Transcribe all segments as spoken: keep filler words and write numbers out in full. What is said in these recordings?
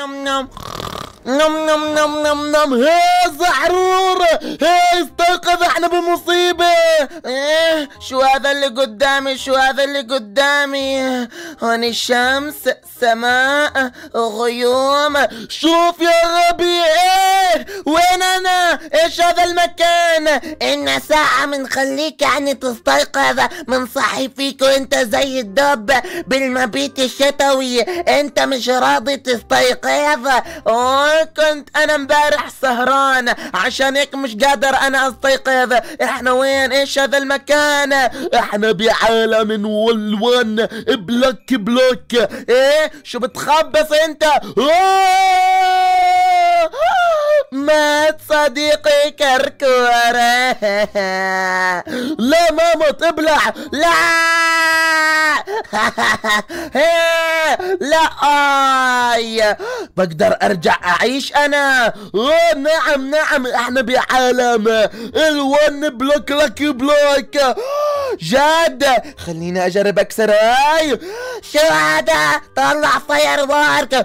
نم نم نم نم نم نم نم. هي زعرور، هي استيقظ، احنا بمصيبة. ايه شو هذا اللي قدامي؟ شو هذا اللي قدامي؟ هون الشمس، سماء، غيوم. شوف يا غبي، ايه وين انا؟ ايش هذا المكان؟ إن ساعة منخليك يعني تستيقظ، منصحي فيك وانت زي الدب بالمبيت الشتوي، انت مش راضي تستيقظ. كنت انا امبارح سهران عشان هيك مش قادر انا استيقظ. احنا وين؟ ايش هذا المكان؟ احنا بعالم والوان بلوك بلوك. ايه شو بتخبص انت؟ مات صديقي كركور. لا ماما تبلع، لا لا. آي بقدر ارجع اعيش انا. أوه نعم نعم، احنا بعالم الون بلوك لك بلوك. جد خليني اجرب اكسر. هاي شو هذا؟ طلع فاير وارك.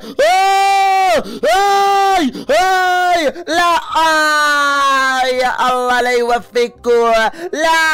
هاي هاي لا. آي يا الله لا يوفقكم. لا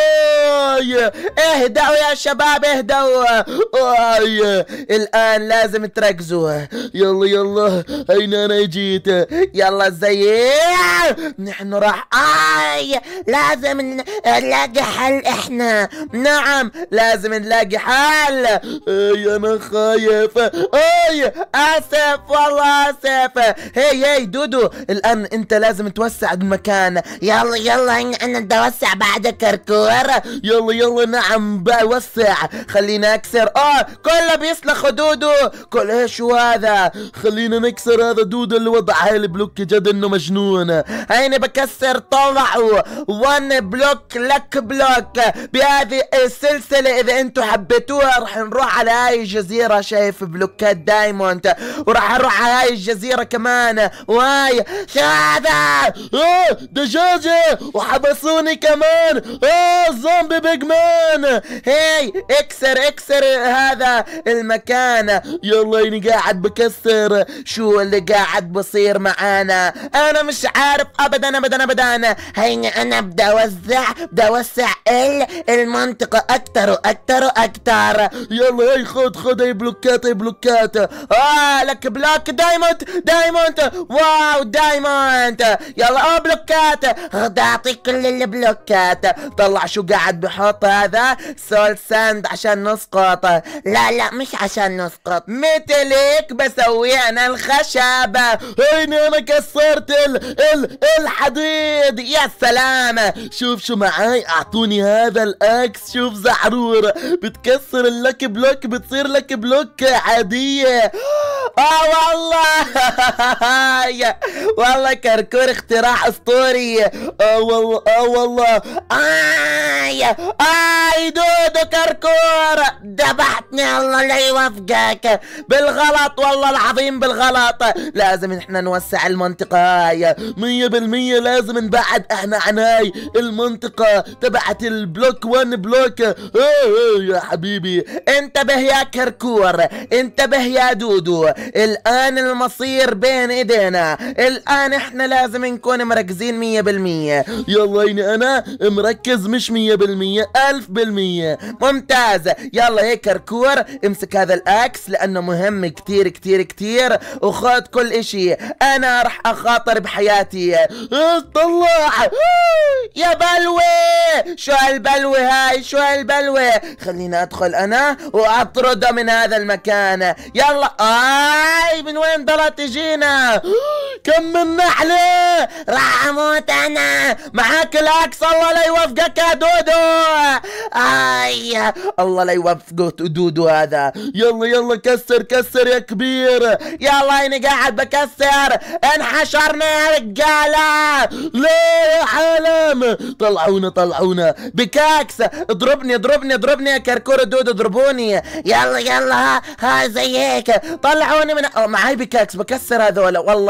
آي اهدأوا يا شباب، اهدأوا. آي الآن لازم تركزوا. يلا يلا، أين أنا جيت؟ يلا زي نحن راح. آي لازم نلاقي حل احنا. نعم لازم نلاقي حل. اي انا خايف. اي اسف والله اسف. هي هي دودو، الان انت لازم توسع المكان. يلا يلا انا بدي اوسع بعد كركور. يلا يلا نعم بوسع. خلينا اكسر. اه كله بيسلخ دودو. كل ايش هو هذا؟ خلينا نكسر هذا دودو اللي وضع هاي البلوك، جد انه مجنون. هيني بكسر. طلعوا وان بلوك لك بلوك بهذه السلسلة. اذا انتم حبيتوها رح نروح على هاي الجزيرة. شايف بلوكات دايموند، وراح اروح على هاي الجزيرة كمان. وهاي شو هذا؟ اه دجاجة وحبسوني كمان. اه زومبي بيج مان. هي اكسر اكسر هذا المكان. يلا اني قاعد بكسر. شو اللي قاعد بصير معانا؟ انا مش عارف ابدا ابدا ابدا. هيني انا بدي اوسع بدي اوسع المنطقة اكتر واكتر واكتر. يلا هي خد خد هي بلوكات هي بلوكات. اه لك بلوك دايموند دايموند. واو دايموند. يلا اه بلوكات. بدي اعطيك كل البلوكات. طلع شو قاعد بحط هذا؟ سول ساند عشان نسقط. لا لا مش عشان نسقط، مثلك بسوي انا الخشبة. هيني انا كسرت ال ال الحديد. يا سلام. شوف شو معاي، اعطوني هذا الاكس. شوف زعرور بتكسر اللك بلوك بتصير لك بلوك عادية. اه والله والله كركور اختراع اسطوري. اه والله اه والله. آي اي دودو كركور ذبحتني، الله لا يوفقك. بالغلط والله العظيم بالغلط. لازم احنا نوسع المنطقة هاي مية بالمية. لازم نبعد احنا عن هاي المنطقة تبعت البلوك وان بلوك. اه اه يا حبيبي انتبه يا كركور، انتبه يا دودو. الان المصير بين ايدينا. الان احنا لازم نكون مركزين مية بالمية. يلا اني انا مركز مش مية بالمية، الف بالمية. ممتاز. يلا هيك كركور امسك هذا الاكس لانه مهم كتير كتير كتير، وخذ كل اشي. انا رح اخاطر بحياتي. طلع يا بلوي. شو هالبلوي هاي؟ شو هالبلوي؟ خلينا ادخل انا واطرده من هذا المكان. يلا. اي من وين ضلت تجينا؟ كم من نحلة. راح اموت انا. معاك الاكس. الله لا يوفقك يا دودو. اي الله لا يوفقه دودو هذا. يلا يلا كسر كسر يا كبير. يلا اني قاعد بكسر. انحشرنا يا رجالة. ليه يا عالم؟ طلعونا طلعونا بكاكس. اضربني اضربني اضربني يا كركور دودو اضربوني. يلا يلا ها ها زي هيك. طلعوني من معاي بكاكس بكسر هذول. والله اني مجنون.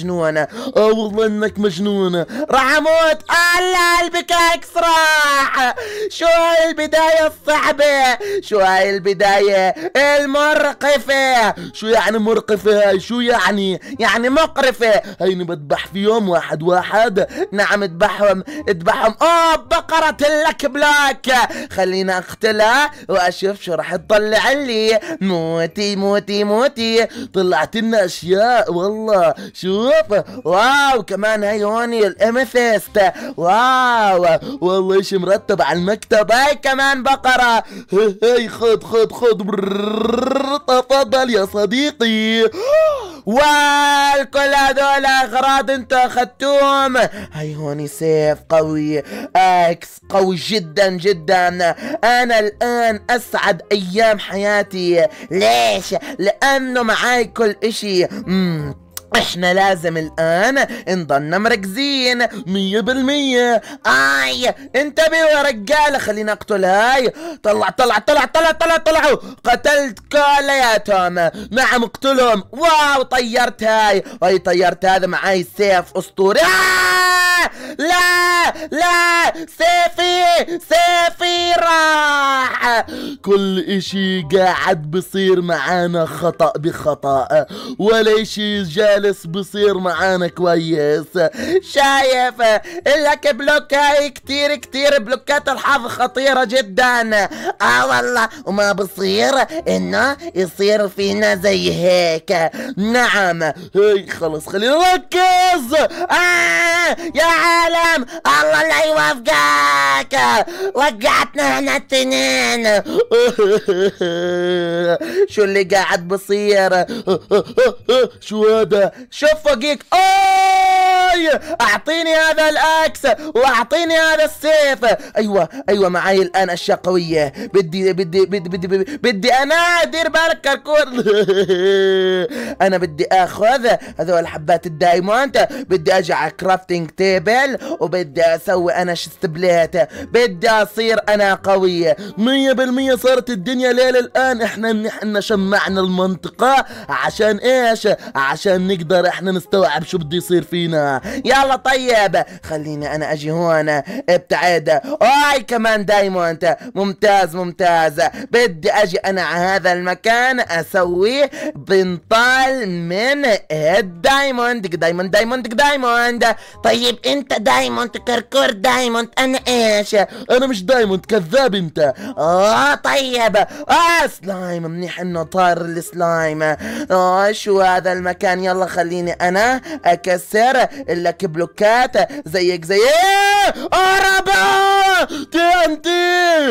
مجنون. اه والله انك مجنون. راح اموت. الله البكاكس راح. شو هاي البداية الصعبة؟ شو هاي البداية المرقفة؟ شو يعني مرقفة هاي؟ شو يعني؟ يعني مقرفة. هيني بذبح فيهم واحد واحد. نعم اذبحهم اذبحهم. اوه بقرة لك بلاك. خلينا اقتلها واشوف شو راح تطلع لي. موتي موتي موتي. طلعت لنا اشياء والله. شوف واو كمان هاي هوني الاميثيست. واو والله ايش مرتب على المكتب. هاي كمان بقرة. هاي خد خد خد. تفضل يا صديقي. والكل هذول اغراض انت اخذتوهم. هاي هوني سيف قوي. اكس قوي جدا جدا. انا الان اسعد ايام حياتي. ليش؟ لانه معاي كل اشي. مم. احنا لازم الان نضلنا مركزين مية بالمية. اي انتبهوا يا رجالة. خلينا اقتل هاي. طلع طلع طلع طلع طلع طلعوا. قتلت كلياتهم. نعم اقتلهم. واو طيرت هاي. هاي طيرت هذا. معاي سيف اسطوري. آه! لا لا سيفي سيفي راح. كل اشي قاعد بصير معانا خطأ بخطأ ولا اشي جالس بصير معانا كويس. شايف لك بلوك. هاي كتير كتير بلوكات الحظ خطيرة جدا. اه والله وما بصير انه يصير فينا زي هيك. نعم هاي خلص خلينا نركز. آه يا عالم الله لا يوفقك. وقعتنا احنا التنين. شو اللي قاعد بصير؟ شو هذا؟ شوف فوقيك. اي اعطيني هذا الاكس واعطيني هذا السيف. ايوه ايوه معاي الان اشياء قويه. بدي بدي بدي بدي بدي, بدي انا دير بالك كركور. انا بدي اخذ هذول حبات الدايموند. بدي اجي على كرافتنج تيبل وبدي اسوي انا شستبليت. بدي اصير انا قويه مية بالمية. صارت الدنيا ليل الان. احنا احنا شمعنا المنطقه عشان ايش؟ عشان نقدر احنا نستوعب شو بده يصير فينا. يلا طيب خليني انا اجي هون. ابتعد. اي كمان دايموند. ممتاز ممتاز. بدي اجي انا على هذا المكان اسوي بنطال من الدايموند. دايموند دايموند دايموند. طيب انت دايموند كركور دايموند. انا ايش؟ انا مش دايموند كذاب انت. اه طيب. اه سلايم. منيح انه طار السلايم. اه شو هذا المكان. يلا خليني انا اكسر لك بلوكات زيك زي اربا تي ان تي.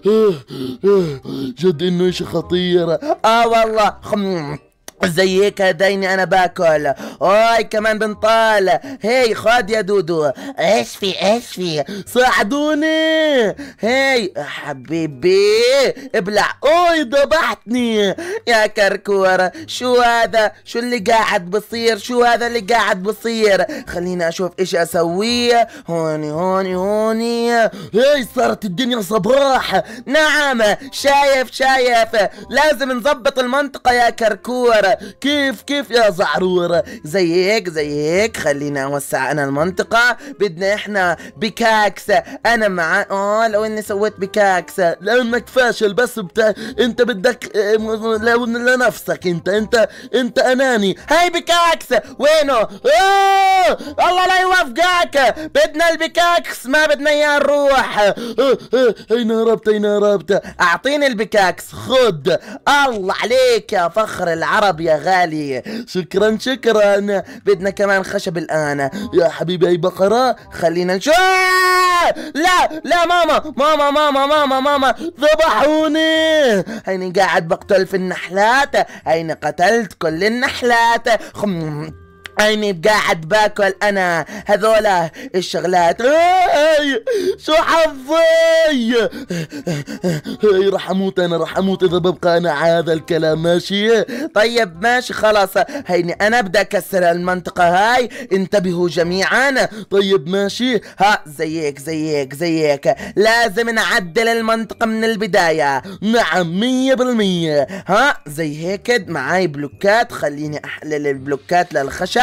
جد انه اشي خطير. اه والله خم زي هيك هديني انا باكل. اوي كمان بنطال. هي خد يا دودو. ايش في ايش في؟ ساعدوني. هي حبيبي ابلع. اوي ذبحتني يا كركور. شو هذا؟ شو اللي قاعد بصير؟ شو هذا اللي قاعد بصير؟ خليني اشوف ايش اسويه. هوني هوني هوني. هي صارت الدنيا صباح. نعم شايف شايف. لازم نظبط المنطقة يا كركور. كيف كيف يا زعرور؟ زي هيك زي هيك. خلينا اوسع انا المنطقة. بدنا احنا بكاكس. انا مع اه لو اني سويت بكاكس. لانك فاشل بس بتا... انت بدك لو لنفسك. انت انت انت اناني. هاي بكاكس. وينه؟ اوه الله لا يوفقك. بدنا البكاكس ما بدنا اياه نروح. اين هربت اين هربت؟ اعطيني البكاكس. خد. الله عليك يا فخر العرب يا غالي. شكرا شكرا. بدنا كمان خشب الان يا حبيبي. اي بقرة. خلينا نشوف. لا لا ماما ماما ماما ماما ماما ذبحوني. هيني قاعد بقتل في النحلات. هيني قتلت كل النحلات. خم هيني قاعد باكل انا هذولا الشغلات. هاي شو حظي. هاي راح اموت انا راح اموت اذا ببقى انا على هذا الكلام. ماشي طيب ماشي خلاص. هيني انا ابدا اكسر المنطقة هاي. انتبهوا جميعا. طيب ماشي. ها زي هيك زي هيك زي هيك. لازم نعدل المنطقة من البداية. نعم مية بالمية. ها زي هيك. معاي بلوكات. خليني احلل البلوكات للخشب.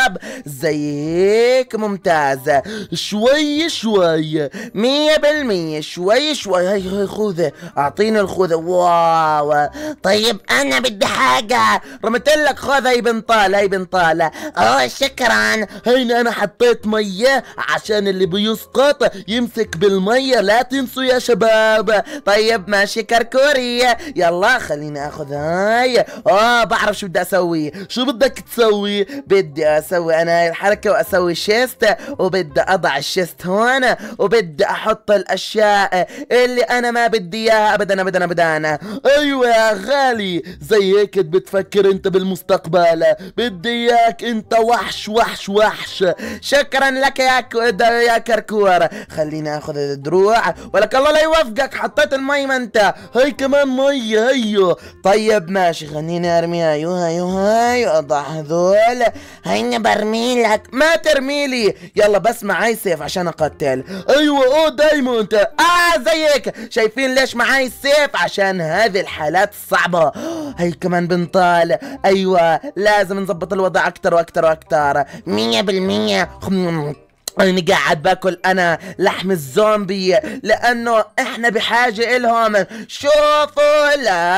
شباب؟ زي هيك ممتازة. شوي شوي مية بالمية شوي شوي. هاي هاي خوذة، اعطيني الخوذة. واو. طيب انا بدي حاجة. رمتلك خذ. هاي بنطالة هاي بنطالة. اوه شكرا. هيني انا حطيت مية عشان اللي بيسقط يمسك بالمية، لا تنسوا يا شباب. طيب ماشي كركوري، يلا خليني اخذ هاي. اه بعرف شو بدي اسوي. شو بدك تسوي؟ بدي اسوي انا هاي الحركة واسوي شيست، وبدي اضع الشيست هون، وبدي احط الاشياء اللي انا ما بدي اياها ابدا ابدا ابدا. ايوه يا غالي، زي هيك بتفكر انت بالمستقبل. بدي اياك انت وحش وحش وحش. شكرا لك يا يا كركور. خليني اخذ الدروع. ولك الله لا يوفقك، حطيت المي ما انت. هي كمان مي. هيو طيب ماشي، خليني ارميها. هيو هيو هاي اضع هذول. هيني برميلك. ما ترميلي. يلا بس معاي سيف عشان اقتل. ايوه اوه دايموند. اه زي هيك. شايفين ليش معاي السيف؟ عشان هذه الحالات الصعبة. هي كمان بنطال. ايوه لازم نظبط الوضع اكتر واكتر واكتر. مية بالمية. أنا قاعد باكل أنا لحم الزومبي لأنه إحنا بحاجة إلهم. شوفوا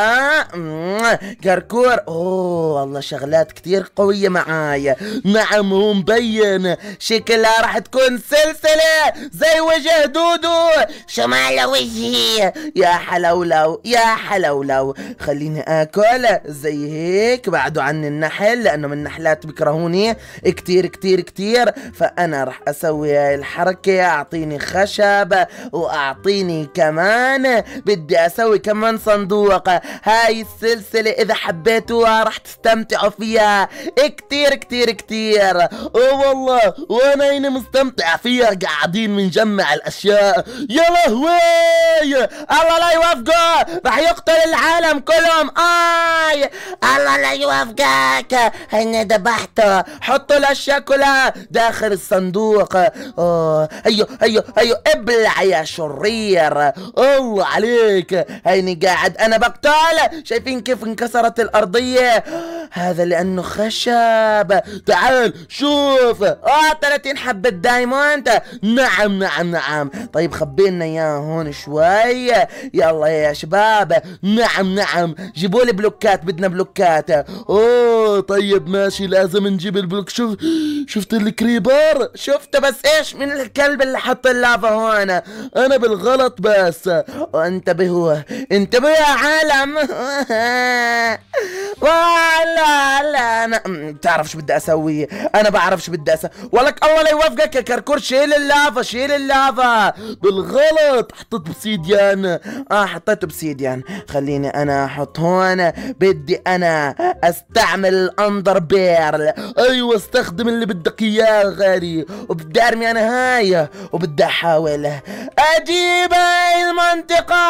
لا كركور. أوه والله شغلات كتير قوية معايا. نعم هو مبين شكلها راح تكون سلسلة زي وجه دودو. شو مال وجهي؟ يا حلولو يا حلولو. خليني آكل زي هيك. بعدوا عني النحل لأنه من النحلات بيكرهوني كتير كتير كتير. فأنا راح أسوي هاي الحركة. اعطيني خشب واعطيني كمان، بدي اسوي كمان صندوق. هاي السلسلة اذا حبيتوها راح تستمتعوا فيها كتير كتير كتير. اوه والله وانا هنا مستمتع فيها. قاعدين بنجمع الاشياء. يا لهوي الله لا يوفقه، راح يقتل العالم كلهم. اي الله لا يوفقك. هيني ذبحته. حطوا الاشياء كلها داخل الصندوق. اه ايوه ايوه ايوه ابلع يا شرير. الله عليك. هيني قاعد انا بقتال. شايفين كيف انكسرت الارضية؟ هذا لانه خشب. تعال شوف. اه ثلاثين حبة دايموند. نعم نعم نعم. طيب خبينا اياه هون شوي. يلا يا شباب. نعم نعم جيبوا لي بلوكات، بدنا بلوكات. اوه طيب ماشي لازم نجيب البلوك. شوف شفت الكريبر؟ شفته بس ايش من الكلب اللي حط اللافا هون. انا بالغلط بس. انتبهوا انتبهوا يا عالم. لا لا انا بتعرف شو بدي اسوي. انا بعرف شو بدي اسوي. ولك الله لا يوفقك يا كركور. شيل اللافا شيل اللافا. بالغلط حطيت بسيديان. اه حطيته بسيديان. خليني انا احط هون. بدي انا استعمل الاندر بيرل. ايوه استخدم اللي بدك اياه غالي. وبدي ارمي انا هاي وبدي احاول اجيب هاي المنطقة.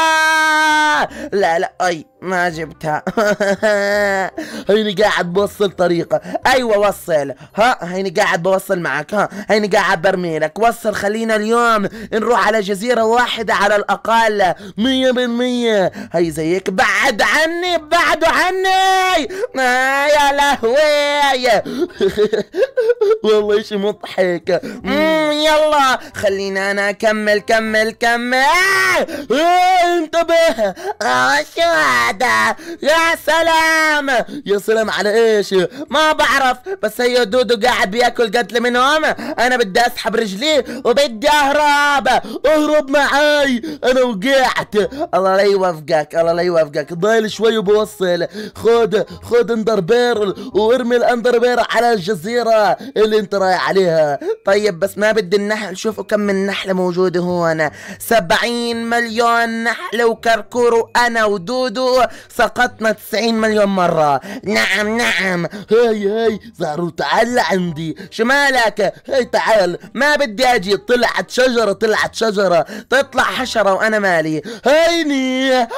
لا لا اي ما جبتها. هيني قاعد بوصل طريقة. ايوه وصل. ها هيني قاعد بوصل معك. ها هيني قاعد برمي لك. وصل. خلينا اليوم نروح على جزيرة واحدة على الاقل. مية بالمية. هي زيك. بعد عني بعدوا عني. آه يا لهوي. والله شي مضحك. مم يلا خلينا انا اكمل كمل كمل. آه انتبه. اه شو هذا؟ يا سلام. يا سلام على ايش؟ ما بعرف بس هي دودو قاعد بياكل قتل منهم. انا بدي اسحب رجلي وبدي اهرب. اهرب معاي. انا وقعت. الله لا يوفقك الله لا يوفقك. ضايل شوي وبوصل. خد خد اندر بيرل وارمي الاندر بيرل على الجزيرة اللي انت رايح عليها. طيب بس ما بدي النحل. شوفوا كم من نحلة موجودة هون. سبعين مليون نحلة. وكركور وانا ودودو سقطنا تسعين مليون مرة. نعم نعم. هاي هاي زهرو تعال لعندي. شمالك. هاي تعال. ما بدي اجي. طلعت شجرة طلعت شجرة. تطلع حشرة وانا مالي. هيني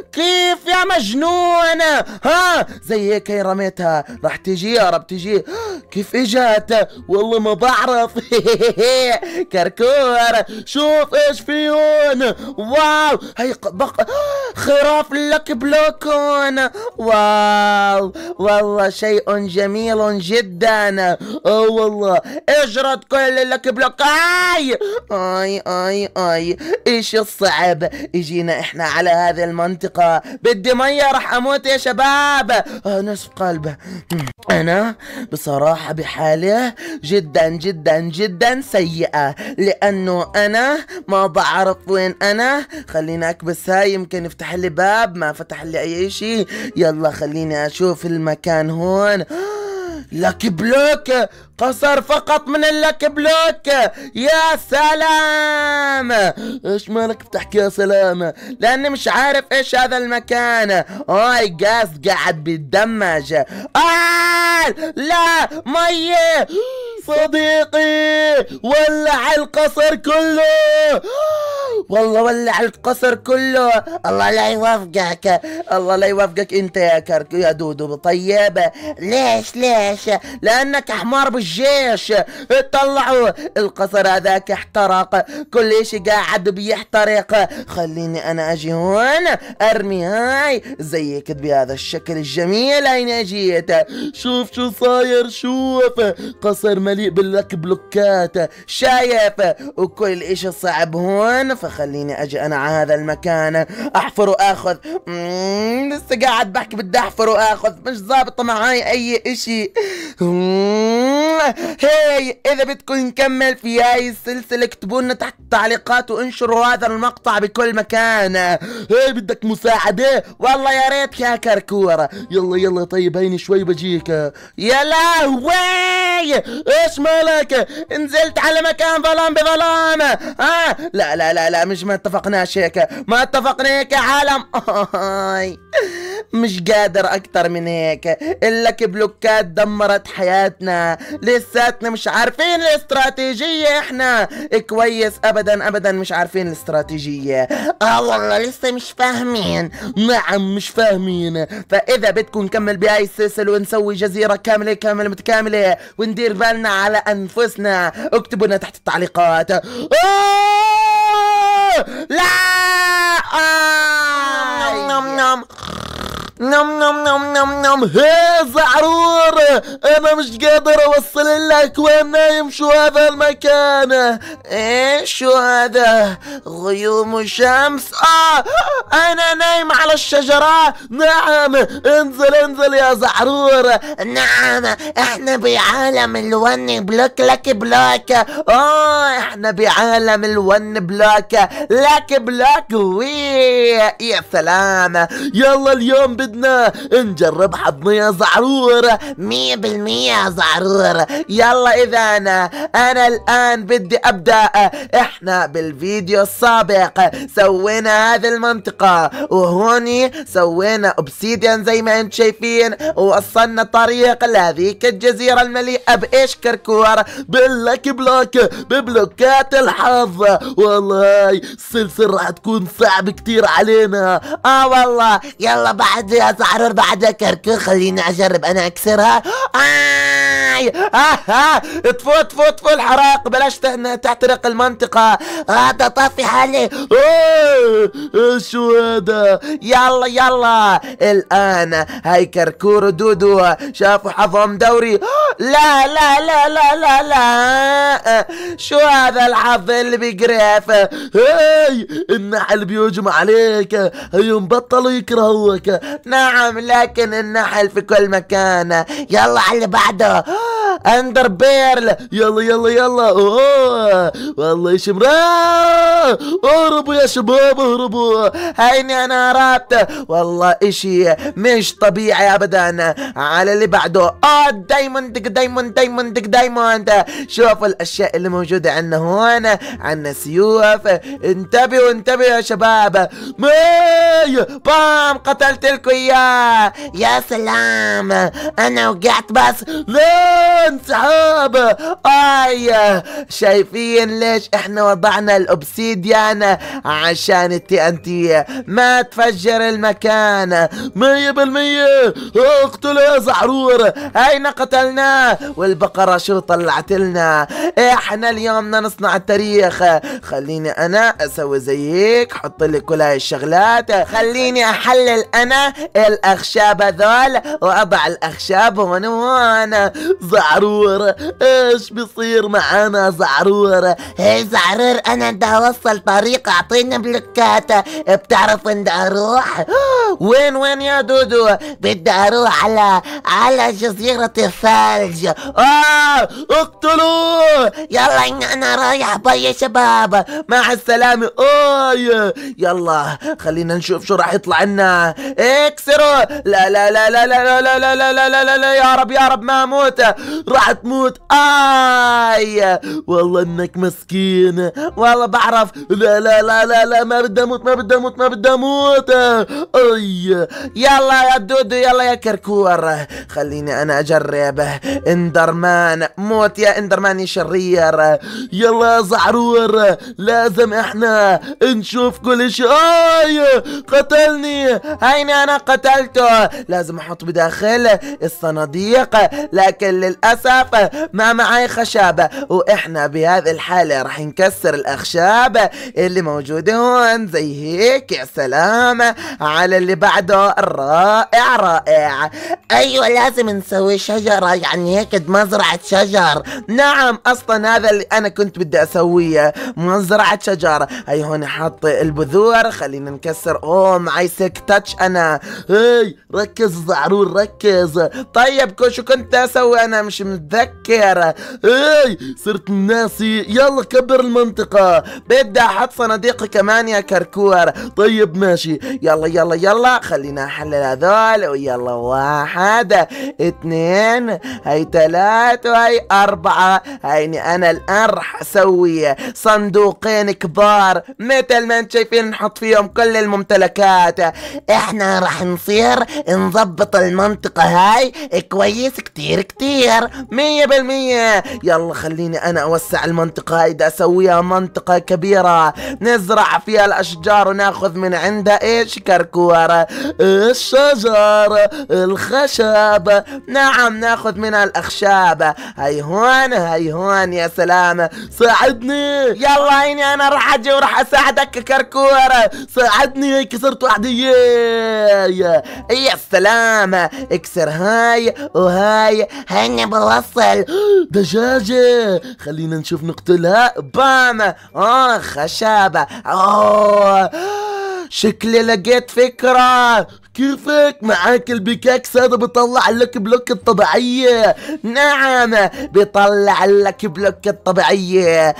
كيف يا مجنون. ها زي هيك هي رميتها. راح تجي يا رب تجي. كيف اجت؟ والله ما بعرف. كركور شوف ايش في هون. واو هي بق... خراف لك بلوكون. واو والله شيء جميل جدا. اه والله اجرت كل لك بلوك. اي اي اي اي ايش الصعب؟ اجينا احنا على هذه المنطقة. بدي مية راح اموت يا شباب. اه نصف قلبه. انا بصراحة بحالة جدا جدا جدا سيئة، لانه انا ما بعرف وين انا. خليني اكبس هاي يمكن يفتح لي باب. ما فتح لي اي شيء. يلا خليني اشوف المكان هون. لك بلوك، قصر فقط من اللك بلوك. يا سلام. ايش مالك بتحكي يا سلام؟ لاني مش عارف ايش هذا المكان. اي جاز قاعد بيتدمج. آه لا مية صديقي، ولع القصر كله. والله ولع القصر كله. الله لا يوفقك. الله لا يوفقك انت يا كرك يا دودو. طيب ليش ليش؟ لانك حمار بالجيش. طلعوا القصر هذاك احترق، كل اشي قاعد بيحترق. خليني انا اجي هون ارمي هاي زيك بهذا الشكل الجميل. اين اجيت؟ شوف شو صاير. شوف قصر مليء باللك بلوكات. شايف؟ وكل اشي صعب هون. فخليني اجي انا على هذا المكان احفر واخذ. لسه قاعد بحكي بدي احفر واخذ، مش ظابطه معاي اي اشي. هاي اذا بدكم نكمل في هاي السلسله اكتبوا لنا تحت التعليقات وانشروا هذا المقطع بكل مكان. هاي بدك مساعده؟ والله يا ريت يا كركوره. يلا يلا طيب هيني شوي بجيك. يا لهوي ايش مالك؟ نزلت على مكان ظلام بظلام. ها لا لا لا لا مش ما اتفقناش هيك. ما اتفقنا هيك يا عالم. مش قادر اكتر من هيك. اللك بلوكات دمرت حياتنا. لساتنا مش عارفين الاستراتيجية. احنا كويس ابدا ابدا مش عارفين الاستراتيجية. اه والله لسه مش فاهمين. نعم مش فاهمين. فاذا بدكم نكمل بهاي السلسلة ونسوي جزيرة كاملة كاملة متكاملة وندير بالنا على انفسنا، اكتبوا لنا تحت التعليقات. آه! لا آه! نم نم نم نم نم نم نم. هي زعرور انا مش قادر اوصل لك وين نايم. شو هذا المكان؟ ايه شو هذا؟ غيوم الشمس. اه انا نايم على الشجرة. نعم انزل انزل يا زعرور. نعم احنا بعالم الون بلوك لك بلوك. اه احنا بعالم الون بلوك لك بلوك. وي يا سلام. يلا اليوم بدنا نجرب حظنا يا زعرور. مية بالمية يا زعرور. يلا اذا انا انا الان بدي ابدأ. احنا بالفيديو السابق سوينا هذه المنطقة وهوني سوينا اوبسيديان زي ما انتم شايفين، ووصلنا طريق لهذيك الجزيرة المليئة بايش كركور؟ باللك بلوك، ببلوكات الحظ. والله هاي السلسلة راح تكون صعب كتير علينا. اه والله. يلا بعد يا زعرور بعد كركور خليني اجرب انا اكسرها. آي آه آه تفوت تفوت تفوت الحراق. بلاش تحترق المنطقة. هذا طفي حالي. اوه شو هذا؟ يلا يلا الان هاي كركور ودودو شافوا حظهم دوري. لا لا لا لا لا لا شو هذا الحظ اللي بيقرف؟ هاي النحل بيهجم عليك. هيهم بطلوا يكرهوك. نعم لكن النحل في كل مكان. يلا على اللي بعده. اندر بيرل. يلا يلا يلا. اوه والله ايش مراه. اهربوا يا شباب اهربوا. هيني انا هربت. والله اشي مش طبيعي ابدا. على اللي بعده. اه دايموند دايموند دايموند دايموند. شوفوا الاشياء اللي موجودة عندنا هون. عندنا سيوف. انتبهوا انتبهوا يا شباب. ماي بام قتلت لكم اياه. يا سلام انا وقعت بس. لين انسحاب. اي شايفين ليش احنا وضعنا الاوبسيديان؟ عشان التي ان تي ما تفجر المكان. مية بالمية اقتلوا يا زعرور. اين قتلناه؟ والبقرة شو طلعت لنا؟ احنا اليوم بدنا نصنع التاريخ. خليني انا اسوي زي هيك، حط لي كل هاي الشغلات. خليني احلل انا الاخشاب هذول واضع الاخشاب هون وهون. زعرور ايش بيصير معانا زعرور؟ هي زعرور انا بدي اوصل طريق، اعطيني بلوكات. بتعرف وين بدي اروح؟ وين وين يا دودو؟ بدي اروح على على جزيرة الثلج. اه اقتلوه. يلا إن انا رايح باي يا شباب، مع السلامة. اوي يلا خلينا نشوف شو راح يطلع لنا. اكسروا. لا لا لا لا لا لا لا لا لا لا لا لا يا رب يا رب ما اموت. راح تموت. اي والله انك مسكين. والله بعرف. لا لا لا لا لا ما بدي اموت ما بدي اموت ما بدي اموت. اي يلا يا دودو يلا يا كركور. خليني انا اجرب. اندرمان موت يا اندرمان يا شرير. يلا يا زعرور لازم احنا نشوف كل شيء. اي قتلني. هيني انا قتلته. لازم احط بداخل الصناديق، لكن للاسف ما معي خشب، واحنا بهذه الحالة راح نكسر الاخشاب اللي موجودة هون زي هيك. يا سلام على اللي بعده. رائع رائع. ايوه لازم نسوي شجرة، يعني هيك مزرعة شجر. نعم اصلا هذا اللي انا كنت بدي اسويه، مزرعة شجر. هي هون حط البذور. خلينا نكسر. اوه معي سيك تاتش انا. هي ركز زعرور ركز. طيب شو كنت اسوي انا مش متذكر. هي صرت ناسي. يلا كبر المنطقة. بدي احط صناديق كمان يا كركور. طيب ماشي يلا يلا يلا خلينا احلل هذول. ويلا واحد اثنين هي ثلاث وهي اربعة. هيني انا الان راح اسوي صندوقين كبار مثل ما انتم شايفين نحط فيهم كل الممتلكات. احنا راح نصير نظبط المنطقة هاي كويس كتير كتير. مية بالمية. يلا خليني انا اوسع المنطقة هاي. بدي اسويها منطقة كبيرة نزرع فيها الاشجار وناخذ من عندها ايش كركورة؟ الشجر الخشب. نعم ناخذ منها الاخشاب. هاي هون هاي هون. يا سلام ساعدني. يلا هيني انا راح اجي وراح اساعدك كركورة. ساعدني. هيك كسرت واحدة. يا يا سلام. اكسر هاي وهاي. هيني بوصل. دجاجة. خلينا نشوف نقتلها. بام. اه خشبة. اوه شكلي لقيت فكرة. كيفك؟ معاك البيكاكس هذا بيطلع لك بلوك الطبيعية. نعم بيطلع لك بلوك الطبيعية.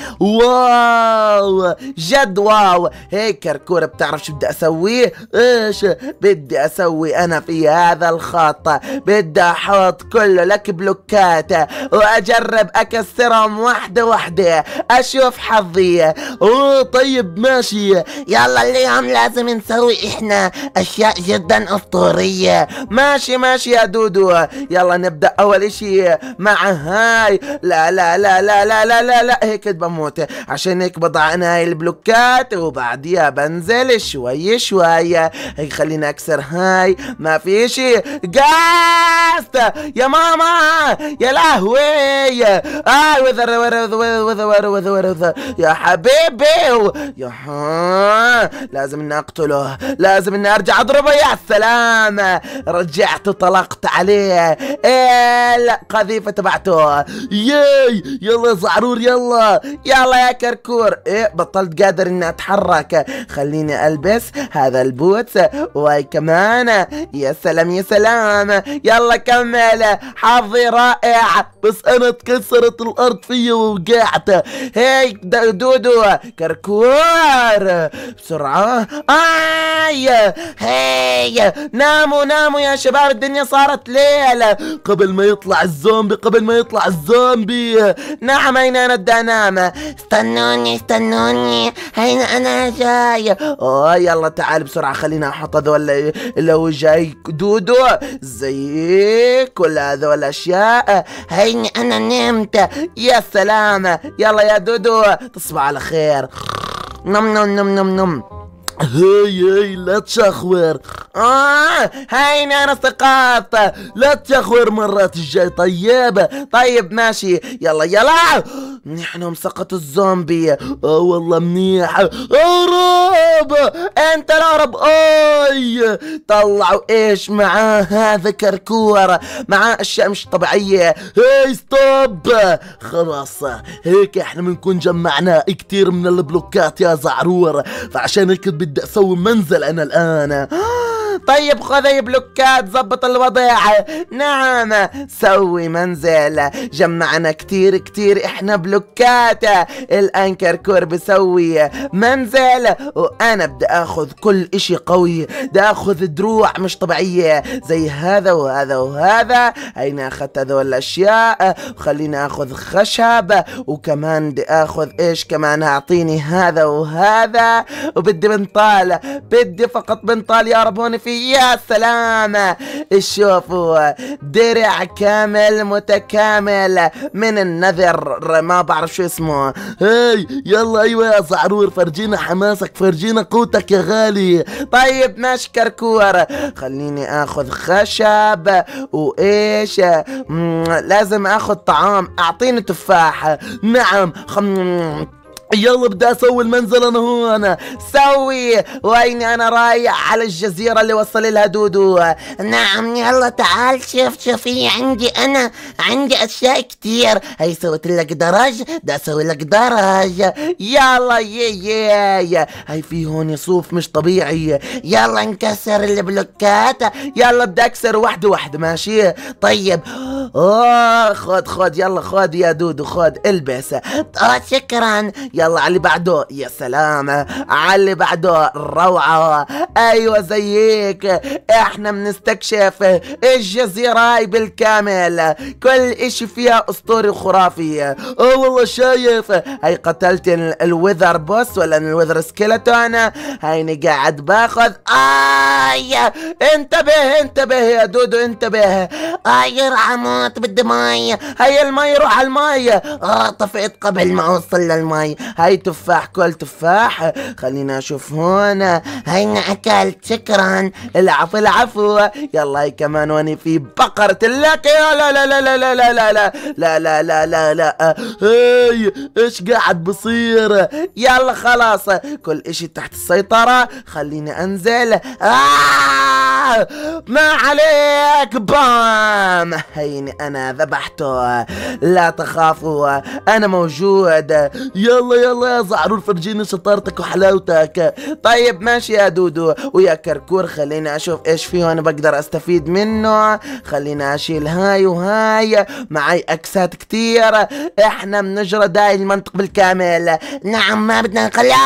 واو جد واو. هيك كركورة بتعرف شو بدي اسوي؟ ايش بدي اسوي انا في هذا الخط؟ بدي احط كله لك بلوكات واجرب اكسرهم واحدة واحدة اشوف حظي. اوه طيب ماشي. يلا اليوم لازم نسوي احنا اشياء جدا اسطورية. ماشي ماشي يا دودو. يلا نبدأ اول اشي مع هاي. لا لا لا لا لا لا لا, لا. هيك بموت. عشان هيك بضع انا هاي البلوكات وبعديها بنزل شوي شوي. هيك خلينا اكسر هاي. ما في اشي. قاست يا ماما يا لهوي. آه وذر وذر وذر وذر وذر وذر يا حبيبي. يا ها لازم اني اقتله. لازم اني ارجع اضربه. يا سلام رجعت وطلقت عليه. ايه القذيفة تبعته. ياي يلا زعرور يلا يلا يا كركور. ايه بطلت قادر اني اتحرك. خليني البس هذا البوتس وهي كمان. يا سلام يا سلام. يلا كمل. حظي رائع بس انا اتكسرت الارض فيا ووقعت. هيك دودو كركور بسرعة. آي هي الزومبي. ناموا ناموا يا شباب، الدنيا صارت ليل قبل ما يطلع الزومبي، قبل ما يطلع الزومبي. نعم أين أنا بدي أنام؟ استنوني استنوني، هين انا جاي. اوه يلا تعال بسرعة، خلينا احط هذول اللي هو جاي دودو زيك كل هذول اشياء. هين انا نمت. يا سلام، يلا يا دودو تصبح على خير. نم نم نم نم نم. هاي هاي لا تشخور. اه هين انا استيقظت. لا تشخور مرات الجاي. طيب طيب ماشي، يلا يلا. نحن مسقط الزومبي. اه والله منيح. اهرب انت الهرب. اي طلعوا ايش معاه هذا كركور، معاه اشياء مش طبيعية. هاي ستوب، خلاص هيك احنا بنكون جمعنا كتير من البلوكات يا زعرور، فعشان هيك بدي اسوي منزل انا الان. طيب خذ اي بلوكات زبط الوضع. نعم سوي منزل، جمعنا كتير كتير احنا بلوكات. الان كركور بسوي منزل، وانا بدي اخذ كل اشي قوي. بدي اخذ دروع مش طبيعية زي هذا وهذا وهذا. هين اخذت هذول الاشياء، وخليني اخذ خشب، وكمان بدي اخذ ايش كمان، اعطيني هذا وهذا. وبدي بنطال، بدي فقط بنطال يا رب. هون في يا سلام، شوفوا درع كامل متكامل من النذر، ما بعرف شو اسمه. هاي يلا ايوه يا زعرور، فرجينا حماسك، فرجينا قوتك يا غالي. طيب ماشي كركور، خليني اخذ خشب وايش، لازم اخذ طعام. اعطيني تفاح. نعم خم... يلا بدي اسوي المنزل انا هون. سوي. ويني انا رايح على الجزيرة اللي وصل لها دودو. نعم يلا تعال شوف شوفي، عندي انا عندي اشياء كتير. هي سويت لك درج، بدي اسوي لك درج. يلا يي يي. هي في هون صوف مش طبيعي. يلا نكسر البلوكات. يلا بدي اكسر واحدة واحدة ماشي. طيب اه خد خد يلا خد يا دودو خد البس. اه شكرا. يلا على اللي بعده. يا سلام على اللي بعده، روعة. ايوه زي هيك احنا بنستكشف الجزيرة هاي بالكامل، كل اشي فيها اسطوري وخرافي. اه والله شايف، هاي قتلت الوذر بوس ولا الوذر سكيلتون. هيني قاعد باخذ. اي انتبه انتبه يا دودو انتبه. اي راح اموت، بدي مي. هاي المي، روح على المي. اه طفيت قبل ما اوصل للمي. هاي تفاح، كل تفاح. خلينا اشوف هون. هينا اكلت شكرا. العفو العفو. يلا هاي كمان هون في بقرة لك. لا لا لا لا لا لا لا لا لا لا لا لا لا. هاي ايش قاعد بصير؟ يلا خلاص كل اشي تحت السيطرة. خليني انزل. آه ما عليك بام. هيني انا ذبحته، لا تخافوا انا موجود. يلا يلا يا زعرور فرجيني شطارتك وحلاوتك. طيب ماشي يا دودو ويا كركور، خليني اشوف ايش فيه هون بقدر استفيد منه. خليني اشيل هاي وهاي، معي اكسات كتير. احنا بنجرى داي المنطق بالكامل. نعم ما بدنا نخلي.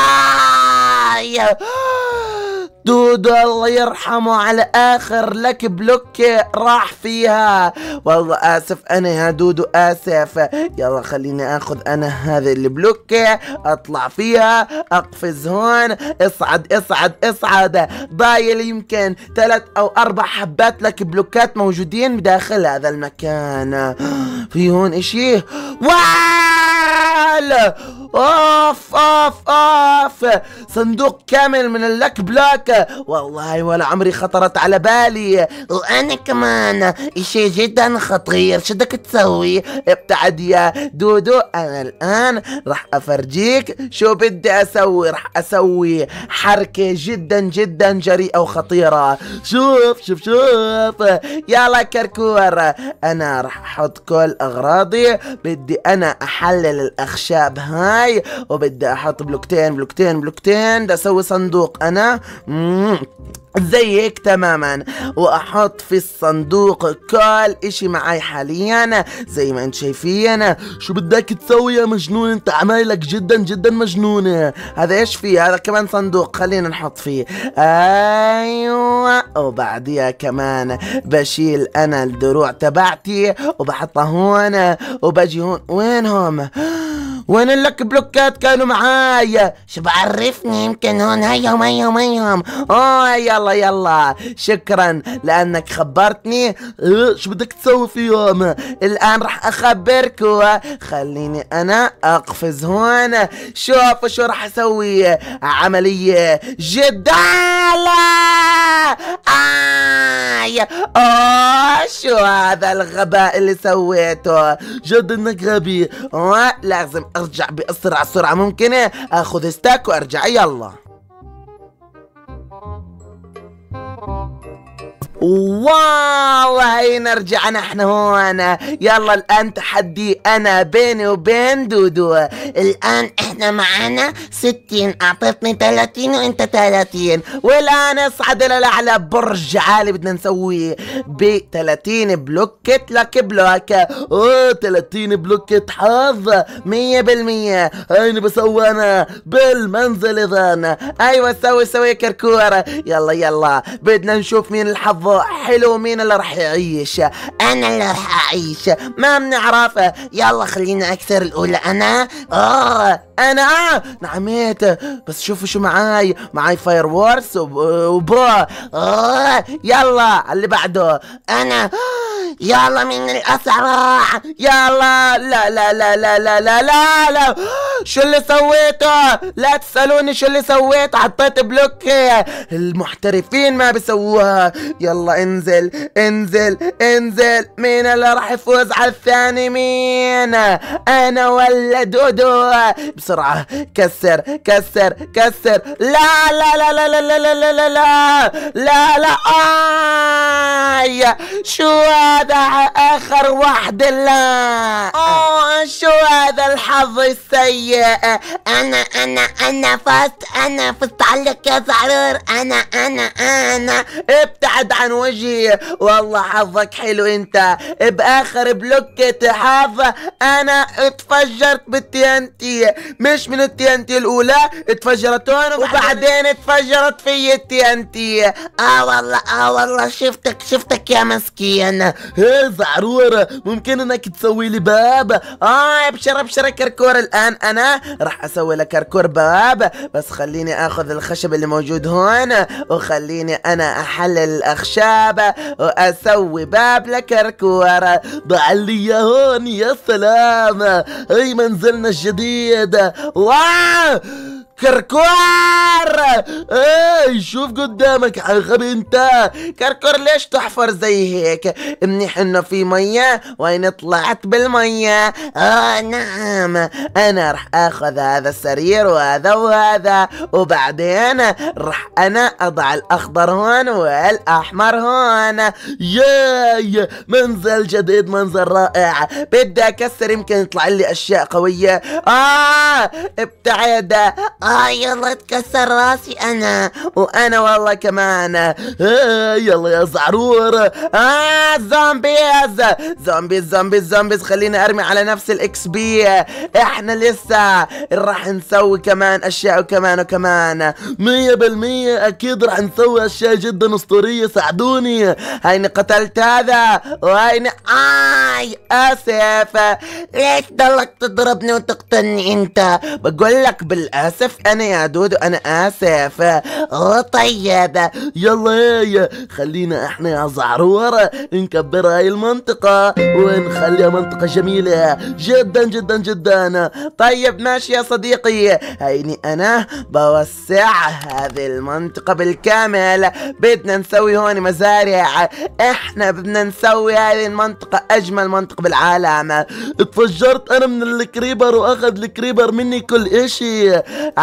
دودو الله يرحمه على اخر لك بلوك راح فيها. والله اسف انا يا دودو اسف. يلا خليني اخذ انا هذه البلوك، اطلع فيها، اقفز هون. اصعد اصعد اصعد. ضايل يمكن ثلاث او اربع حبات لك بلوكات موجودين بداخل هذا المكان. في هون اشي. وال اوف اوف اوف، صندوق كامل من اللك بلوك. والله ولا عمري خطرت على بالي. وانا كمان اشي جدا خطير. شو بدك تسوي؟ ابتعد يا دودو، انا الان راح افرجيك شو بدي اسوي. راح اسوي حركة جدا جدا جريئة وخطيرة. شوف شوف شوف. يلا كركور، انا راح احط كل اغراضي. بدي انا احلل الاخشاب هاي معاي، وبدي احط بلوكتين بلوكتين بلوكتين، بدي اسوي صندوق انا مم. زي هيك تماما، واحط في الصندوق كل اشي معاي حاليا زي ما انت شايفين. شو بدك تسوي يا مجنون؟ انت عمايلك جدا جدا مجنونة. هذا ايش فيه؟ هذا كمان صندوق، خلينا نحط فيه. ايوه، وبعديها كمان بشيل انا الدروع تبعتي وبحطها هون، وبجي هون. وينهم؟ وين لك بلوكات كانوا معاي؟ شو بعرفني، يمكن هون. هيهم هيهم هيهم. اه يلا يلا، شكرا لانك خبرتني. اه شو بدك تسوي فيهم؟ الان راح اخبركوا. خليني انا اقفز هون. شوفوا شو راح اسوي. عملية جدالة. آي اه شو هذا الغباء اللي سويته؟ جد انك غبي. اه لازم ارجع باسرع سرعة ممكنة، اخذ ستاك وارجع. يلا واو، هاي نرجع نحن هون. يلا الآن تحدي أنا بيني وبين دودو. الآن احنا معانا ستين، اعطتني ثلاثين وانت ثلاثين. والآن اصعد إلى الأعلى، برج عالي بدنا نسويه ب ثلاثين بلوكت لك بلوك. اوه ثلاثين بلوكت حظ مية بالمية. هيني بسوي أنا بالمنزل إذن. أيوة سوي سوي كركور. يلا يلا بدنا نشوف مين الحظ حلو، مين اللي راح يعيش. انا اللي راح اعيش، ما بنعرفه. يلا خلينا اكثر الاولى. انا اه انا اه نعميت، بس شوفوا شو معاي. معاي فاير وورس وبا. اه يلا اللي بعده. انا يلا من الاسرع. يلا لا لا لا لا لا لا لا لا. شو اللي سويته؟ لا تسألوني شو اللي سويته. حطيت بلوك، المحترفين ما بيسووها. يلا انزل انزل انزل. مين اللي راح يفوز على الثاني؟ مين؟ انا ولا دودو؟ بسرعة كسر كسر كسر. لا لا لا لا لا لا لا لا لا لا لا لا. آي شو هذا؟ اخر واحد. لا اوه شو هذا الحظ السيء. انا انا انا فزت، انا فزت عليك يا زعرور. انا انا انا ابتعد عن وجهي. والله حظك حلو انت. باخر بلوكة حظ انا اتفجرت بالتي ان تي، مش من التي ان تي الاولى اتفجرت هون وبعدين اتفجرت في التي ان تي. اه والله اه والله شفتك شفتك يا مسكين. هي زعرورة، ممكن انك تسوي لي باب؟ اه ابشر ابشر كركور. الان انا راح اسوي لك كركور باب، بس خليني اخذ الخشب اللي موجود هون وخليني انا احلل الاخشاب واسوي باب لكركور. ضع لي اياه هون. يا سلام، هي منزلنا الجديد. واو كركور. اي شوف قدامك غبي انت. كركور ليش تحفر زي هيك؟ منيح انه في مية وين طلعت بالمية. اه نعم، انا رح اخذ هذا السرير وهذا وهذا، وبعدين رح انا اضع الاخضر هون والاحمر هون. ياي منزل جديد، منزل رائع. بدي اكسر يمكن يطلع لي اشياء قوية. اه ابتعد. اه يلا تكسر راسي انا. وانا والله كمان. آه يلا يا زعرور. اه زومبيز زومبيز زومبيز زومبيز. خليني ارمي على نفس الاكس بي. احنا لسه راح نسوي كمان اشياء وكمان وكمان. مية بالمية اكيد راح نسوي اشياء جدا اسطورية. ساعدوني. هيني قتلت هذا وهيني. اي اسف. ليش ضلك تضربني وتقتلني انت؟ بقول لك بالاسف انا يا دودو، انا اسف. اه طيب يلا هي خلينا احنا يا زعرورة نكبر هاي المنطقة ونخليها منطقة جميلة جدا جدا جدا. طيب ماشي يا صديقي. هيني انا بوسع هذه المنطقة بالكامل. بدنا نسوي هون مزارع. احنا بدنا نسوي هذه المنطقة اجمل منطقة بالعالم. اتفجرت انا من الكريبر واخذ الكريبر مني كل اشي.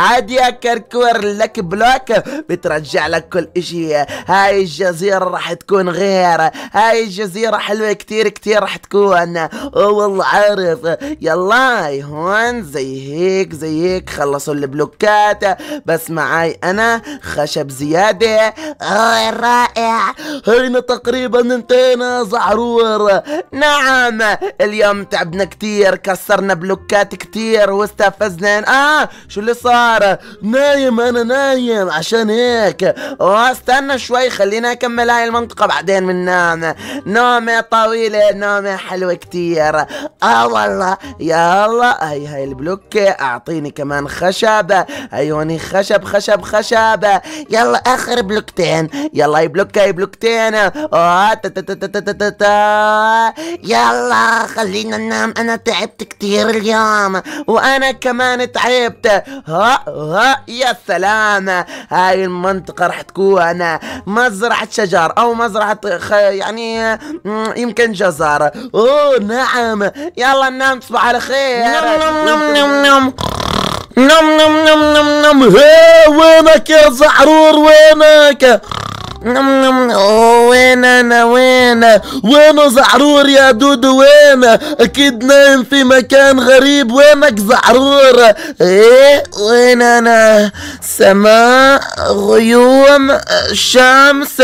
عاد يا كركور لك بلوك بترجع لك كل اشي. هاي الجزيرة راح تكون غير، هاي الجزيرة حلوة كتير كتير راح تكون. اوه والله عارف. يلا هون زي هيك زي هيك خلصوا البلوكات، بس معاي انا خشب زيادة. اوه رائع. هينا تقريبا انتهينا زعرور. نعم اليوم تعبنا كتير، كسرنا بلوكات كتير واستفزنا. اه شو اللي صار؟ نايم انا نايم عشان هيك. اه استنى شوي خلينا اكمل هاي المنطقة بعدين بننام. نومة طويلة نومة حلوة كتير. اه والله. يلا هاي هاي البلوكة اعطيني كمان خشب. هاي هوني خشب خشب خشب. يلا اخر بلوكتين. يلا هاي بلوكة هاي بلوكتين. اه تا تا تا تا تا تا تا. يلا خلينا ننام، انا تعبت كتير اليوم. وانا كمان تعبت. ها ها يا سلام. هاي المنطقة راح تكون مزرعة شجر او مزرعة خ... يعني يمكن جزر. اوه نعم. يلا ننام تصبح على خير. نم نم نم نم نم نم نم نم نم. هي وينك يا زعرور وينك؟ نم نم. اوه وين انا وين وين زعرور يا دودو وين؟ اكيد نايم في مكان غريب. وينك زعرور؟ ايه وين انا؟ سماء غيوم شمس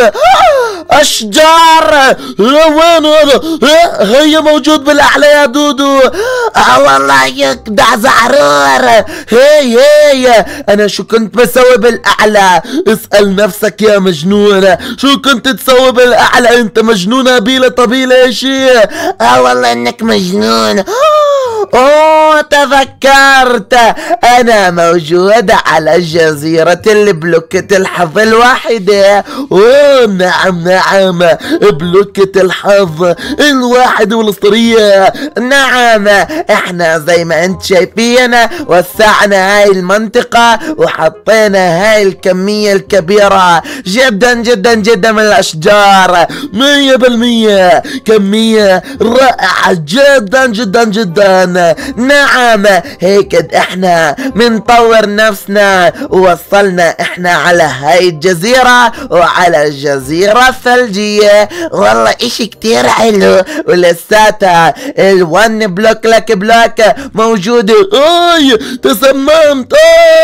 اشجار. وين هذا؟ هي موجود بالاعلى يا دودو. اه والله يكدع زعرور. هي هي انا شو كنت بسوي بالاعلى؟ اسأل نفسك يا مجنون، شو كنت تسوي بالاعلى؟ انت مجنون بيلا طبيلة يا شيخ. اه والله انك مجنون. اوه تذكرت، انا موجود على جزيرة البلوكة الحظ الواحدة. اوه نعم نعم بلوكة الحظ الواحد والاسطورية. نعم احنا زي ما انت شايفين وسعنا هاي المنطقة وحطينا هاي الكمية الكبيرة جدا جدا جدا من الاشجار. مية بالمية كمية رائعة جدا جدا جدا. نعم هيك احنا منطور نفسنا ووصلنا احنا على هاي الجزيرة وعلى الجزيرة الثلجية. والله اشي كتير حلو. ولساتها الون بلوك لك بلوك موجودة. اي تسممت.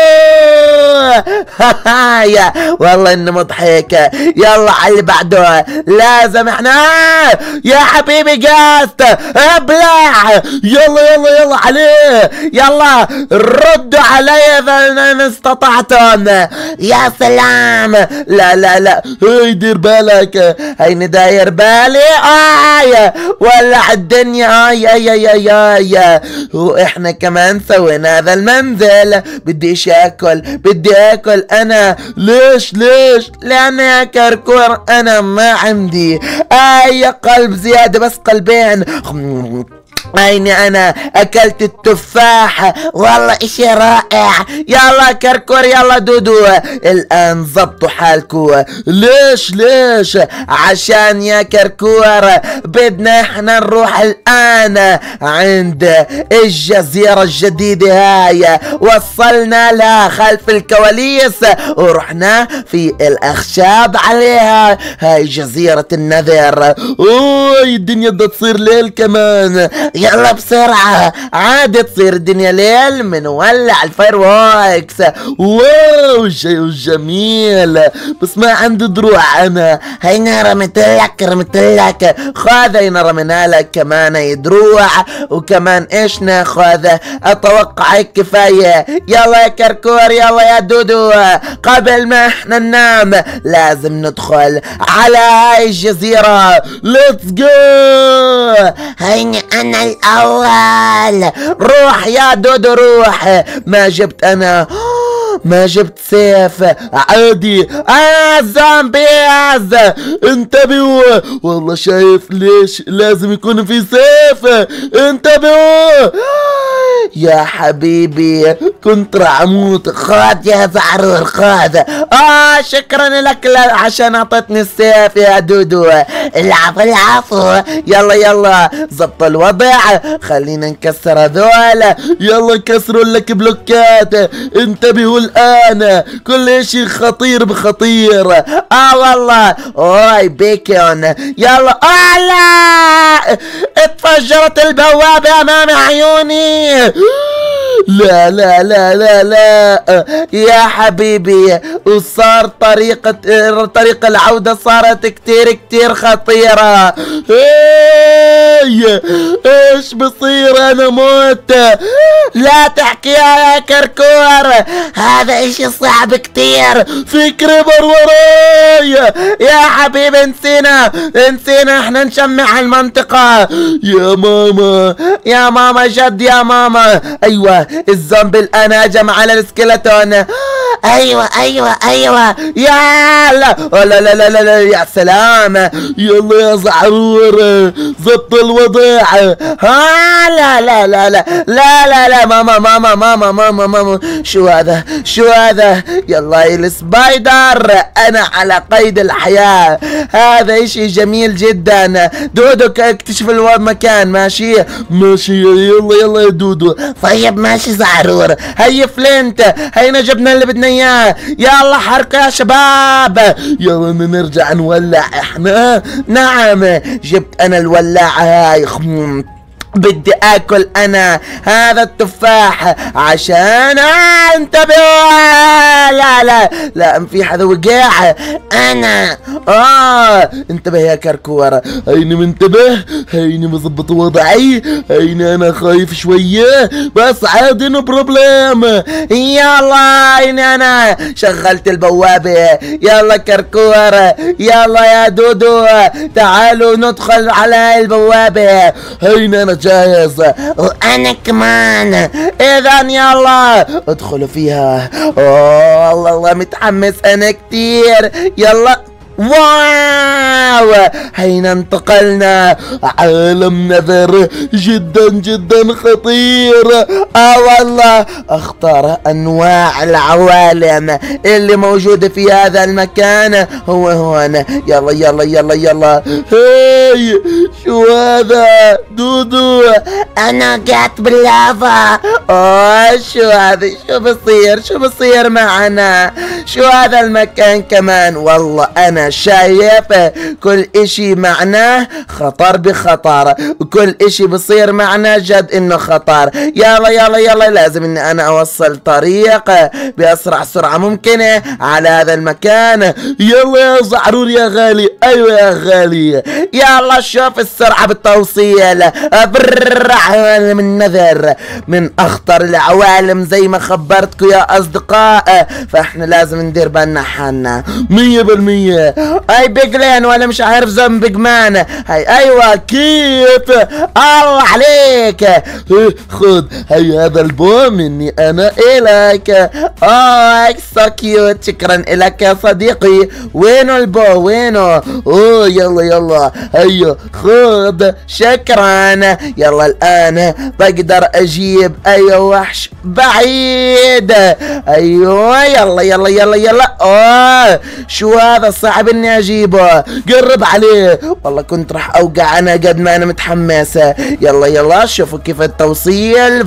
هاي والله انه مضحك. يلا على اللي بعده. لازم احنا يا حبيبي جاست ابلع. يلا يلا يلا عليه. يلا ردوا علي اذا استطعتم. يا سلام. لا لا لا هاي دير بالك. هيني داير بالي. اي ولع الدنيا. اي اي اي اي اي. واحنا كمان سوينا هذا المنزل. بديش اكل بدي اكل انا. ليش ليش؟ لان يا كركور انا ما عندي اي قلب زيادة، بس قلبين. عيني انا اكلت التفاح. والله اشي رائع. يلا كركور يلا دودو الان زبطوا حالكو. ليش ليش؟ عشان يا كركور بدنا احنا نروح الان عند الجزيرة الجديدة هاي. وصلنا لها خلف الكواليس ورحنا في الاخشاب عليها. هاي جزيرة النذر. اوه الدنيا بدها تصير ليل كمان. يلا بسرعة عاد تصير الدنيا ليل منولع الفاير ووكس. واو شيء جميل، بس ما عندي دروع انا. هينا رميت لك رميت لك. خذ هينا رمينا لك كمان دروع وكمان ايش ناخذ؟ اتوقع هيك كفاية. يلا يا كركور يلا يا دودو قبل ما احنا ننام لازم ندخل على هاي الجزيرة. ليتس جو. هيني انا الاول. روح يا دودو روح. ما جبت انا ما جبت سيف عادي. اه زامبيز انتبهوا. والله شايف ليش لازم يكون في سيف. انتبهوا يا حبيبي. كنت راح اموت. خذ يا زعرور خذ. اه شكرا لك عشان اعطتني السيف يا دودو. العفو العفو. يلا يلا ضبط الوضع، خلينا نكسر هذول. يلا كسروا لك بلوكات. انتبهوا الان، كل اشي خطير بخطير. اه والله. اوي بيكون. يلا. آه لا، اتفجرت البوابة امام عيوني. لا لا لا لا لا يا حبيبي، وصار طريقة طريق العودة صارت كتير كتير خطيرة. ايه ايش بصير؟ انا موت. لا تحكي يا كركور، هذا اشي صعب كتير. في كريبر وراي يا حبيبي. نسينا نسينا احنا نشمع المنطقة. يا ماما يا ماما جد يا ماما. ايوه الزومبي الان هجم على السكيلتون. ايوه ايوه ايوه. يا لا لا لا لا لا يا سلام. يلا يا زعرور ضبط الوضع. ها لا لا لا لا لا لا لا ماما ماما ماما ماما ماما. شو هذا شو هذا؟ يلا السبايدر، انا على قيد الحياة. هذا اشي جميل جدا. دودو اكتشف المكان. ماشي ماشي. يلا يلا يا دودو. طيب ماشي زعرور. هي فلنت، هينا جبنا اللي بدنا اياه. يلا حركة يا شباب. يلا نرجع نولع احنا. نعم جبت انا الولاعة هاي. بدي اكل انا هذا التفاح عشان انتبه. لا لا لا في حدا وقع. انا اه انتبه يا كركور. هيني منتبه، هيني مظبط وضعي، هيني انا خايف شوية بس عادي نو بروبليم. يلا هيني انا شغلت البوابة. يلا كركور، يلا يا دودو تعالوا ندخل على البوابة. هيني انا جاهز. وانا كمان. اذا يلا ادخلوا فيها. اوه الله الله متحمس انا كتير. يلا واو هينا انتقلنا عالم نذر جدا جدا خطير. اه والله اختار انواع العوالم اللي موجودة في هذا المكان. هو هون. يلا يلا يلا يلا. هاي شو هذا؟ دودو انا قعدت باللافا. اوه شو هذا؟ شو بصير؟ شو بصير معنا؟ شو هذا المكان كمان؟ والله انا شايف كل اشي معناه خطر بخطر، وكل اشي بصير معنا جد انه خطر. يلا يلا يلا لازم اني انا اوصل طريق باسرع سرعة ممكنة على هذا المكان. يلا يا زعرور يا غالي. ايوه يا غالي. يلا شوف السرعة بالتوصيل. عوالم النذر من اخطر العوالم زي ما خبرتكم يا اصدقاء، فاحنا لازم ندير بالنا حالنا مية بالمية. هاي بيجلين ولا مش عارف زومبي بيج مان. هاي ايوه كيف؟ الله عليك. خد هاي هذا البو مني انا الك. اه سو كيوت. شكرا الك يا صديقي. وينو البو وينو؟ اوه يلا يلا هيا خد. شكرا. يلا الان بقدر اجيب اي وحش بعيد. ايوه يلا يلا يلا يلا. اوه شو هذا صعب اني اجيبه. قرب عليه. والله كنت راح اوقع انا قد ما انا متحمسة. يلا يلا شوفوا كيف التوصيل.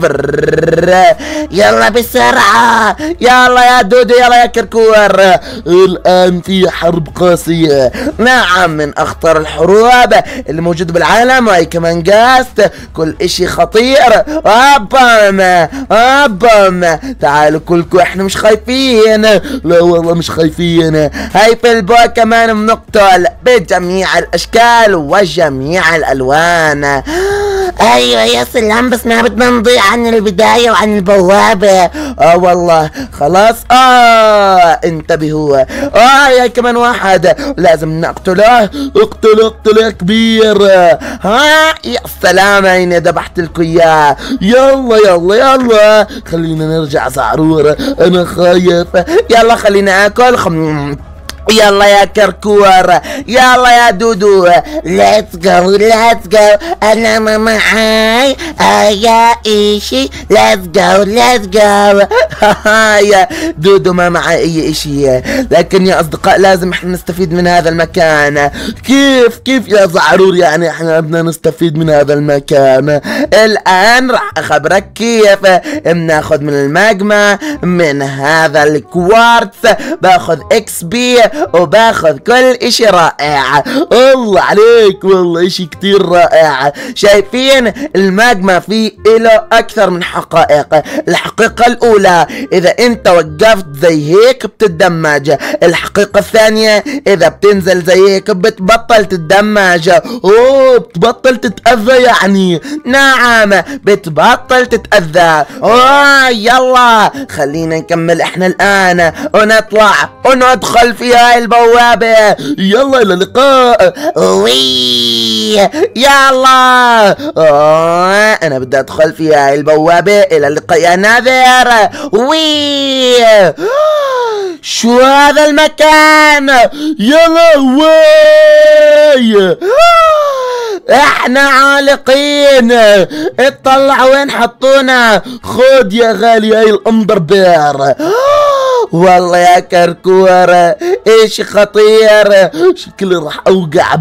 يلا بسرعة. يلا يا دودو يلا يا كركور. الان في حرب قاسية. نعم من اخطر الحروب اللي موجودة بالعالم. وهي كمان قاست كل اشي خطير. ابم ابم تعالوا كلكم احنا مش خايفين. لا والله مش خايفين. هاي في البو كمان بنقتل بجميع الاشكال وجميع الالوان. ايوه يا سلام، بس ما بدنا نضيع عن البداية وعن البوابة. اه والله خلاص. اه انتبهوا. اه يا كمان واحد لازم نقتله. اقتل اقتل يا كبير. ها يا سلام اني ذبحت لكم اياه. يلا يلا يلا خلينا نرجع زعرور انا خايف. يلا خلينا اكل. خم يلا يا كركور، يلا يا دودو. Let's go let's go انا ما معاي يا ايشي. Let's go let's go. يا دودو ما معي اي اشي، لكن يا اصدقاء لازم احنا نستفيد من هذا المكان. كيف كيف يا زعرور؟ يعني احنا بدنا نستفيد من هذا المكان. الان راح اخبرك كيف بناخذ من الماجما، من هذا الكوارتز باخذ اكس بي وباخذ كل اشي رائع. الله عليك والله اشي كتير رائع. شايفين الماجما فيه له اكثر من حقائق. الحقيقة الاولى اذا انت وقفت زي هيك بتتدمج، الحقيقة الثانية اذا بتنزل زي هيك بتبطل تتدمج. اوه بتبطل تتأذى يعني. نعم بتبطل تتأذى. اوه يلا خلينا نكمل احنا الان ونطلع وندخل في هاي البوابة. يلا الى اللقاء. وي يلا. اوه انا بدي ادخل في هاي البوابة. الى اللقاء يا ناذر. وي شو هذا المكان؟ يلا وي احنا عالقين. اطلع وين حطونا. خد يا غالي هاي الامبر بير. والله يا كركورة ايش خطير. شكلي راح اوقع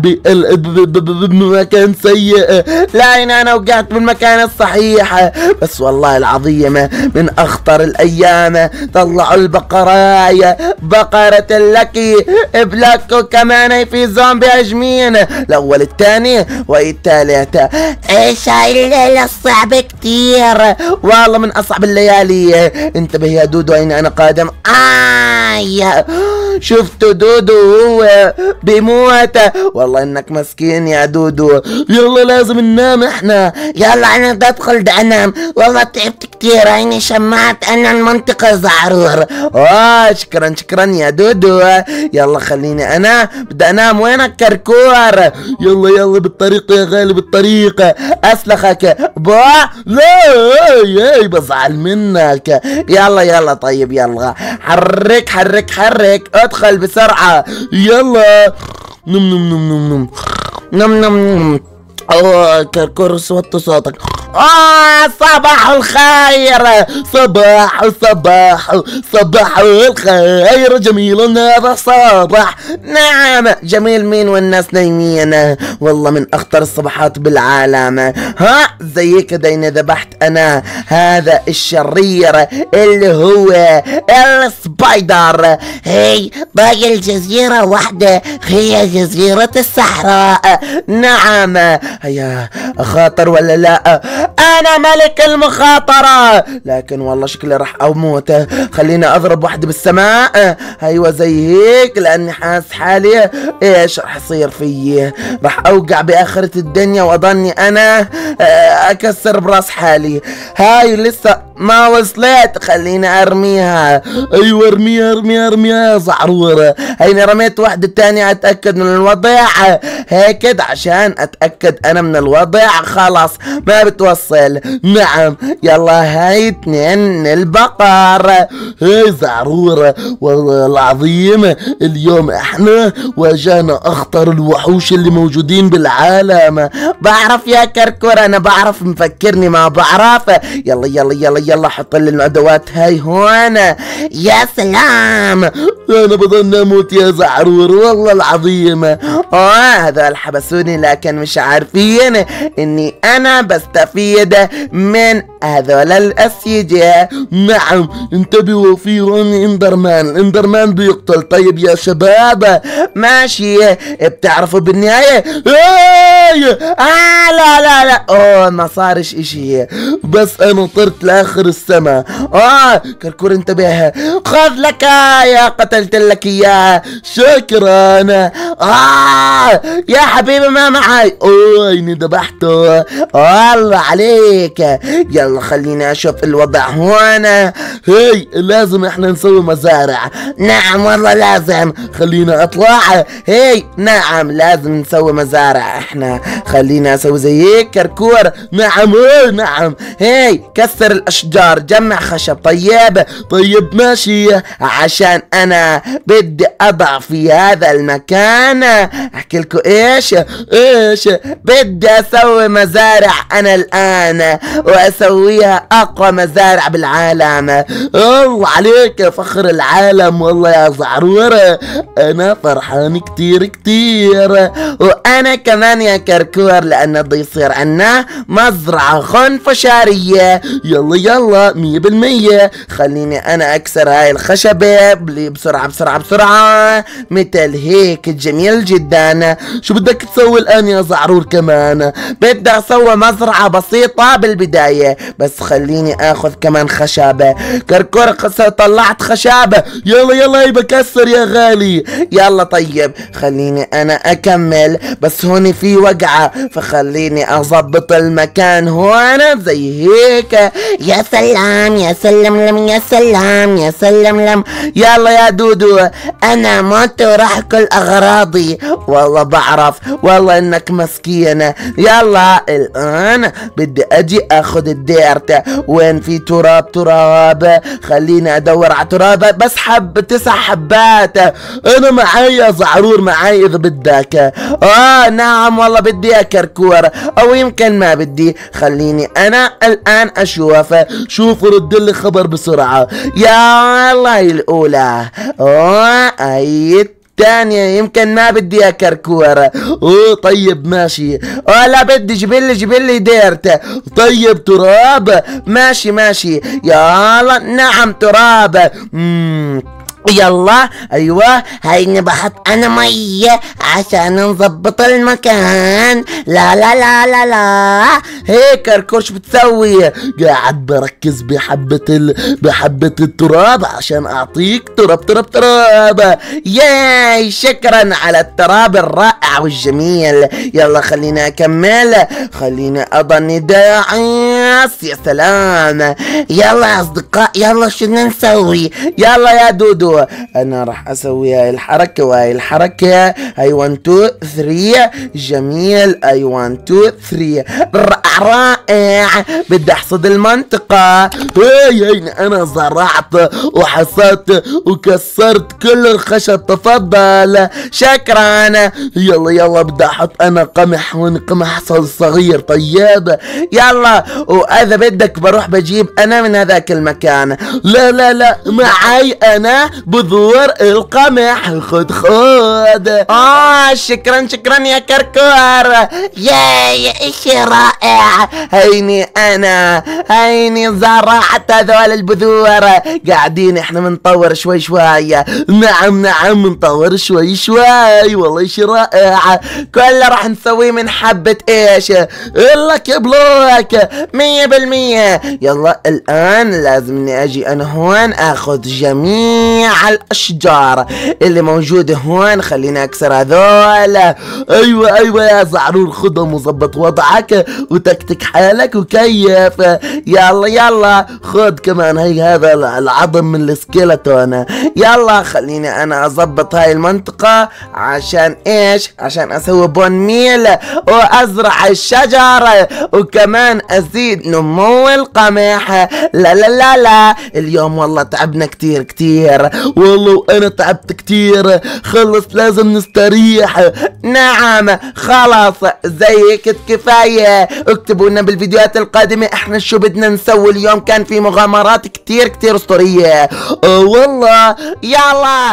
بمكان سيء. لا هنا انا وقعت بالمكان الصحيح. بس والله العظيم من اخطر الايام. طلعوا البقراي، بقرة اللكي بلاكو كمان في زومبي هجمين. الاول الثاني والثالث. ايش هاي الليلة الصعبة كتير. والله من اصعب الليالي. انتبه يا دودو اين انا قادم. آي شفتوا دودو هو بيموت. والله انك مسكين يا دودو. يلا لازم ننام احنا. يلا انا بدي ادخل بدي انام. والله تعبت كتير. عيني شمعت انا المنطقة زعرور. اه شكرا شكرا يا دودو. يلا خليني انا بدي انام. وينك كركور؟ يلا يلا بالطريق يا غالي بالطريق. اسلخك با. لا ياي بزعل منك. يلا يلا طيب يلا حرك حرك حرك. ادخل بسرعة. يلا. نم نم نم نم نم نم نم. اوه كركور صوت صوتك. آه صباح الخير. صباح صباح صباح الخير. جميل هذا الصباح. نعم جميل مين والناس نايمين. والله من أخطر الصباحات بالعالم. ها زي كده إني ذبحت أنا هذا الشرير اللي هو السبايدر. هي باقي الجزيرة واحدة، هي جزيرة الصحراء. نعم هيا خاطر ولا لا؟ انا ملك المخاطرة. لكن والله شكلي راح اموت. خليني اضرب واحدة بالسماء. ايوه زي هيك لاني حاس حالي ايش راح يصير فيي. راح اوقع باخرة الدنيا واظني انا اكسر براس حالي. هاي لسه ما وصلت. خليني ارميها. ايوه ارميها ارميها ارميها يا زعرورة. هيني رميت واحدة تانية اتاكد من الوضع. هيك عشان اتاكد انا من الوضع. خلاص ما بتوصل. نعم يلا هاي اتنين البقر. هاي زعرورة والله العظيم اليوم احنا واجهنا اخطر الوحوش اللي موجودين بالعالم. بعرف يا كركور انا بعرف مفكرني ما بعرف. يلا يلا يلا يلا حط لي الادوات هاي هون. يا سلام انا بظن اموت يا زعرور والله العظيم. اه هذول حبسوني لكن مش عارفين اني انا بستفيد من هذول الاسيجة. نعم انتبهوا في هون اندرمان. الاندرمان بيقتل. طيب يا شباب ماشي بتعرفوا بالنهاية. ايه آه لا لا لا اوه ما صارش اشي بس انا طرت لاخر السما. اه كركور انتبه. خذ لك يا قتلت لك اياه. شكرا. اه يا حبيبي ما معي. اوه اني ذبحته. الله عليك. يلا خليني اشوف الوضع هون. هي لازم احنا نسوي مزارع. نعم والله لازم. خلينا اطلع. هي نعم لازم نسوي مزارع احنا. خلينا اسوي زي هيك كركور. نعم اوه نعم. هي كسر الاشجار الاشجار، جمع خشب. طيب طيب ماشي، عشان انا بدي اضع في هذا المكان، احكي لكم ايش ايش بدي اسوي مزارع انا الان، واسويها اقوى مزارع بالعالم. الله عليك يا فخر العالم، والله يا زعرور انا فرحان كتير كتير. وانا كمان يا كركور، لان بده يصير عنا مزرعة خنفشارية. يلا يلا مية بالمية. خليني انا اكسر هاي الخشبة بسرعة بسرعة بسرعة، مثل هيك جميل جدا. شو بدك تسوي الان يا زعرور؟ كمان بدي اسوي مزرعة بسيطة بالبداية، بس خليني اخذ كمان خشبة. كركور طلعت خشبة، يلا يلا هي بكسر يا غالي. يلا طيب خليني انا اكمل، بس هون في وقعة، فخليني اضبط المكان هون زي هيك. يا سلام يا سلم لم يا سلام يا سلم لم. يلا يا دودو. انا مت وراح كل اغراضي. والله بعرف والله انك مسكين. يلا الان بدي اجي اخذ الديرت. وين في تراب تراب؟ خليني ادور على تراب، بس حب تسع حبات. انا معي يا زعرور، معي اذا بدك. اه نعم والله بدي يا كركور، او يمكن ما بدي. خليني انا الان اشوف. شوفوا رد لي خبر بسرعة. يا الله الاولى، اه اي الثانية يمكن ما بدي يا كركور. اوه طيب ماشي. اه لا بدي، جبلي جبلي ديرت. طيب تراب، ماشي ماشي. يلا نعم تراب. مم. يلا ايوه، هيني بحط انا مية عشان نظبط المكان. لا لا لا لا لا. هيك كركور شو بتسوي؟ قاعد بركز بحبة ال... بحبة التراب عشان اعطيك تراب تراب تراب. ياي شكرا على التراب الرائع والجميل. يلا خلينا اكمل، خلينا اضني داعس. يا سلام. يلا يا اصدقاء، يلا شنو نسوي؟ يلا يا دودو، انا راح اسوي هاي الحركة وهاي الحركة. هاي واحد اتنين ثلاثة. جميل. اي واحد اتنين ثلاثة. رائع. بدي احصد المنطقة. هاي هاي انا زرعت وحصدت وكسرت كل الخشب. تفضل. شكرا. يلا يلا بدي احط انا قمح هون، قمح صغير. طيب يلا، واذا بدك بروح بجيب انا من هذاك المكان. لا لا لا، معي انا بذور القمح. خد خد. اه شكرا شكرا يا كركور. ياي اشي رائع. هيني انا هيني زرعت هذول البذور. قاعدين احنا منطور شوي شوي. نعم نعم منطور شوي شوي. والله اشي رائع. كله راح نسويه من حبة ايش؟ لك بلوك مية بالمية. يلا الان لازمني اجي انا هون اخذ جميع الاشجار اللي موجودة هون. خليني اكسر هذول. ايوه ايوه يا زعرور، خدهم وظبط وضعك وتكتك حالك وكيف. يلا يلا خد كمان هي هذا العظم من السكيلتون. يلا خليني انا اظبط هاي المنطقة. عشان ايش؟ عشان اسوي بون ميل وازرع الشجر، وكمان ازيد نمو القمح. لا لا لا لا، اليوم والله تعبنا كتير كتير. والله وانا تعبت كتير. خلص لازم نستريح. نعم خلاص زي هيك كفاية. اكتبوا لنا بالفيديوهات القادمة احنا شو بدنا نسوي اليوم. كان في مغامرات كتير كتير اسطورية. اه والله. يلا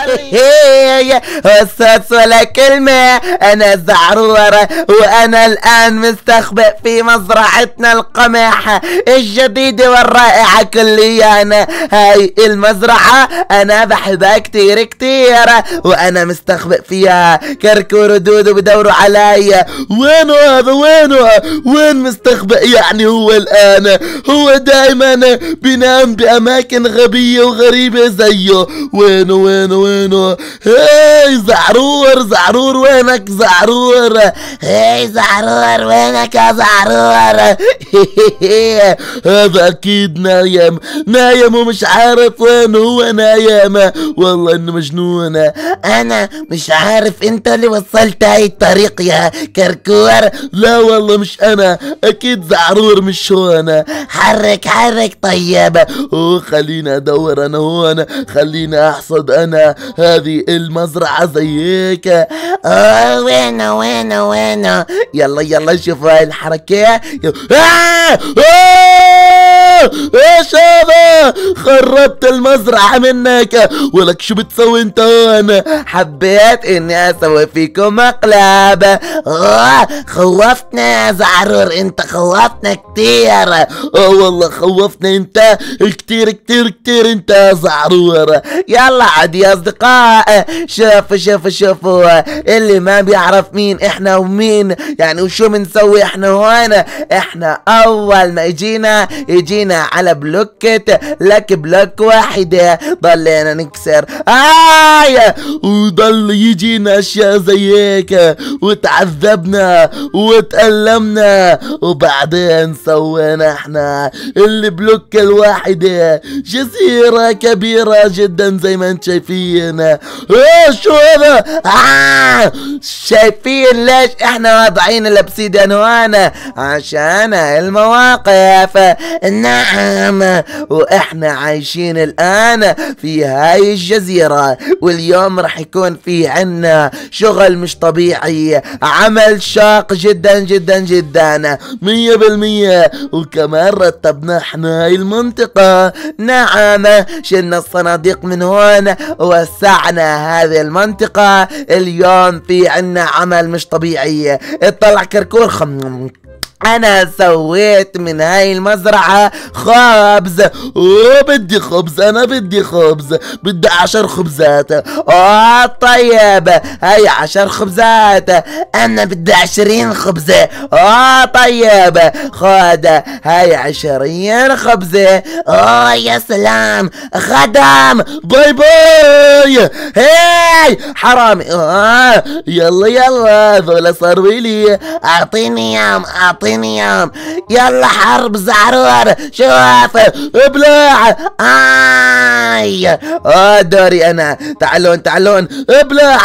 خلي هسات ولا كلمة. انا زعرور، وانا الان مستخبئ في مزرعتنا القمح الجديدة والرائعة كليانا. هاي المزرعة انا بحبها كتير كتير، وانا مستخبئ فيها. كركور ودودو بدوروا علي. وينه هذا؟ وينه؟ وين مستخبئ يعني هو الان؟ هو دائما بينام باماكن غبية وغريبة زيه. وينه وينه وينه؟ هاي زعرور زعرور وينك زعرور؟ هاي زعرور وينك يا زعرور؟ هذا اكيد نايم نايم ومش عارف وين هو نايم. الايام، والله انه مجنون. انا مش عارف انت اللي وصلت هاي الطريق يا كركور. لا والله مش انا، اكيد زعرور مش هون. حرك حرك. طيب اوه خليني ادور انا هون، خليني احصد انا هذه المزرعة زي هيك. اه وينه وينه وينه؟ يلا يلا شوفوا هاي الحركة. آه! آه! ايش هذا؟ خربت المزرعة منك، ولك شو بتسوي انت هون؟ حبيت اني اسوي فيكم مقلب. اه خوفتنا يا زعرور، انت خوفتنا كتير. اه والله خوفتنا انت كتير كتير كتير انت يا زعرور. يلا عاد يا اصدقاء، شوفوا شوفوا شوفوا اللي ما بيعرف مين احنا ومين يعني وشو بنسوي احنا هون. احنا اول ما يجينا يجينا على بلوكة لك بلوك واحدة ضلينا نكسر آية، وضل يجينا اشياء زي هيك وتعذبنا وتألمنا، وبعدين سوينا احنا البلوك الواحدة جزيرة كبيرة جدا زي ما انت شايفين. اه شو هذا؟ آه شايفين ليش احنا واضعين الابسيدان هون؟ عشان المواقف. نعم، واحنا عايشين الان في هاي الجزيرة، واليوم رح يكون في عنا شغل مش طبيعي، عمل شاق جدا جدا جدا مية بالمية. وكمان رتبنا احنا هاي المنطقة. نعم، شلنا الصناديق من هون ووسعنا هذه المنطقة. اليوم في عنا عمل مش طبيعي. اطلع كركور. خم انا سويت من هاي المزرعة خبز. وبدي خبز، انا بدي خبز، بدي عشر خبزات. اه طيب هاي عشر خبزات. انا بدي عشرين خبزة. اه طيب خد هاي عشرين خبزة. اه يا سلام، خدم. باي باي. هاي حرامي. اه يلا يلا ذولا صاروا لي. اعطيني يام اعطيني يام. يلا حرب زعرور. شوف ابلع. آي اه دوري انا. تعالون تعالون ابلع.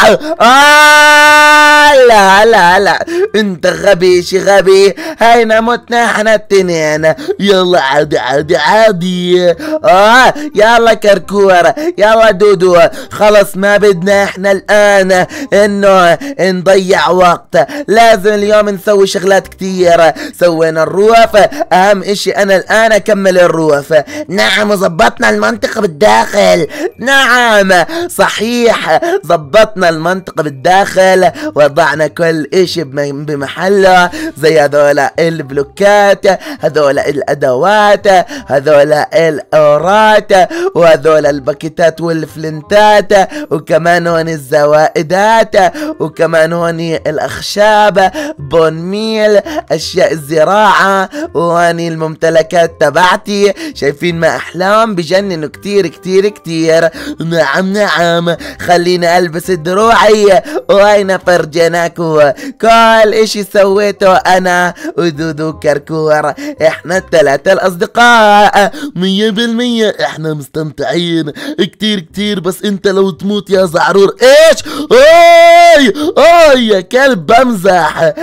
آه لا لا لا، انت غبي شي غبي. هينا متنا احنا التنين. يلا عادي عادي عادي. اه يلا كركور، يلا دودو. خلص ما بدنا احنا الان انه نضيع وقت، لازم اليوم نسوي شغلات كتير. سوينا الروف، اهم اشي انا الان اكمل الروف. نعم، وظبطنا المنطقة بالداخل. نعم صحيح، ظبطنا المنطقة بالداخل، وضعنا كل اشي بمحله، زي هذولا البلوكات، هذولا الادوات، هذولا الاورات، وهذولا الباكيتات والفلنتات، وكمان هون الزوائدات، وكمان هون الاخشاب، بون ميل، اشياء الزراعة، وهاني الممتلكات تبعتي. شايفين ما احلاهم؟ بجننوا كتير كتير كتير. نعم نعم. خليني البس دروعي وهينا فرجناكو كل اشي سويته انا ودودو كركور. احنا الثلاثة الاصدقاء. مية بالمية احنا مستمتعين كتير كتير، بس انت لو تموت يا زعرور. ايش؟ اي اي يا كلب بمزح.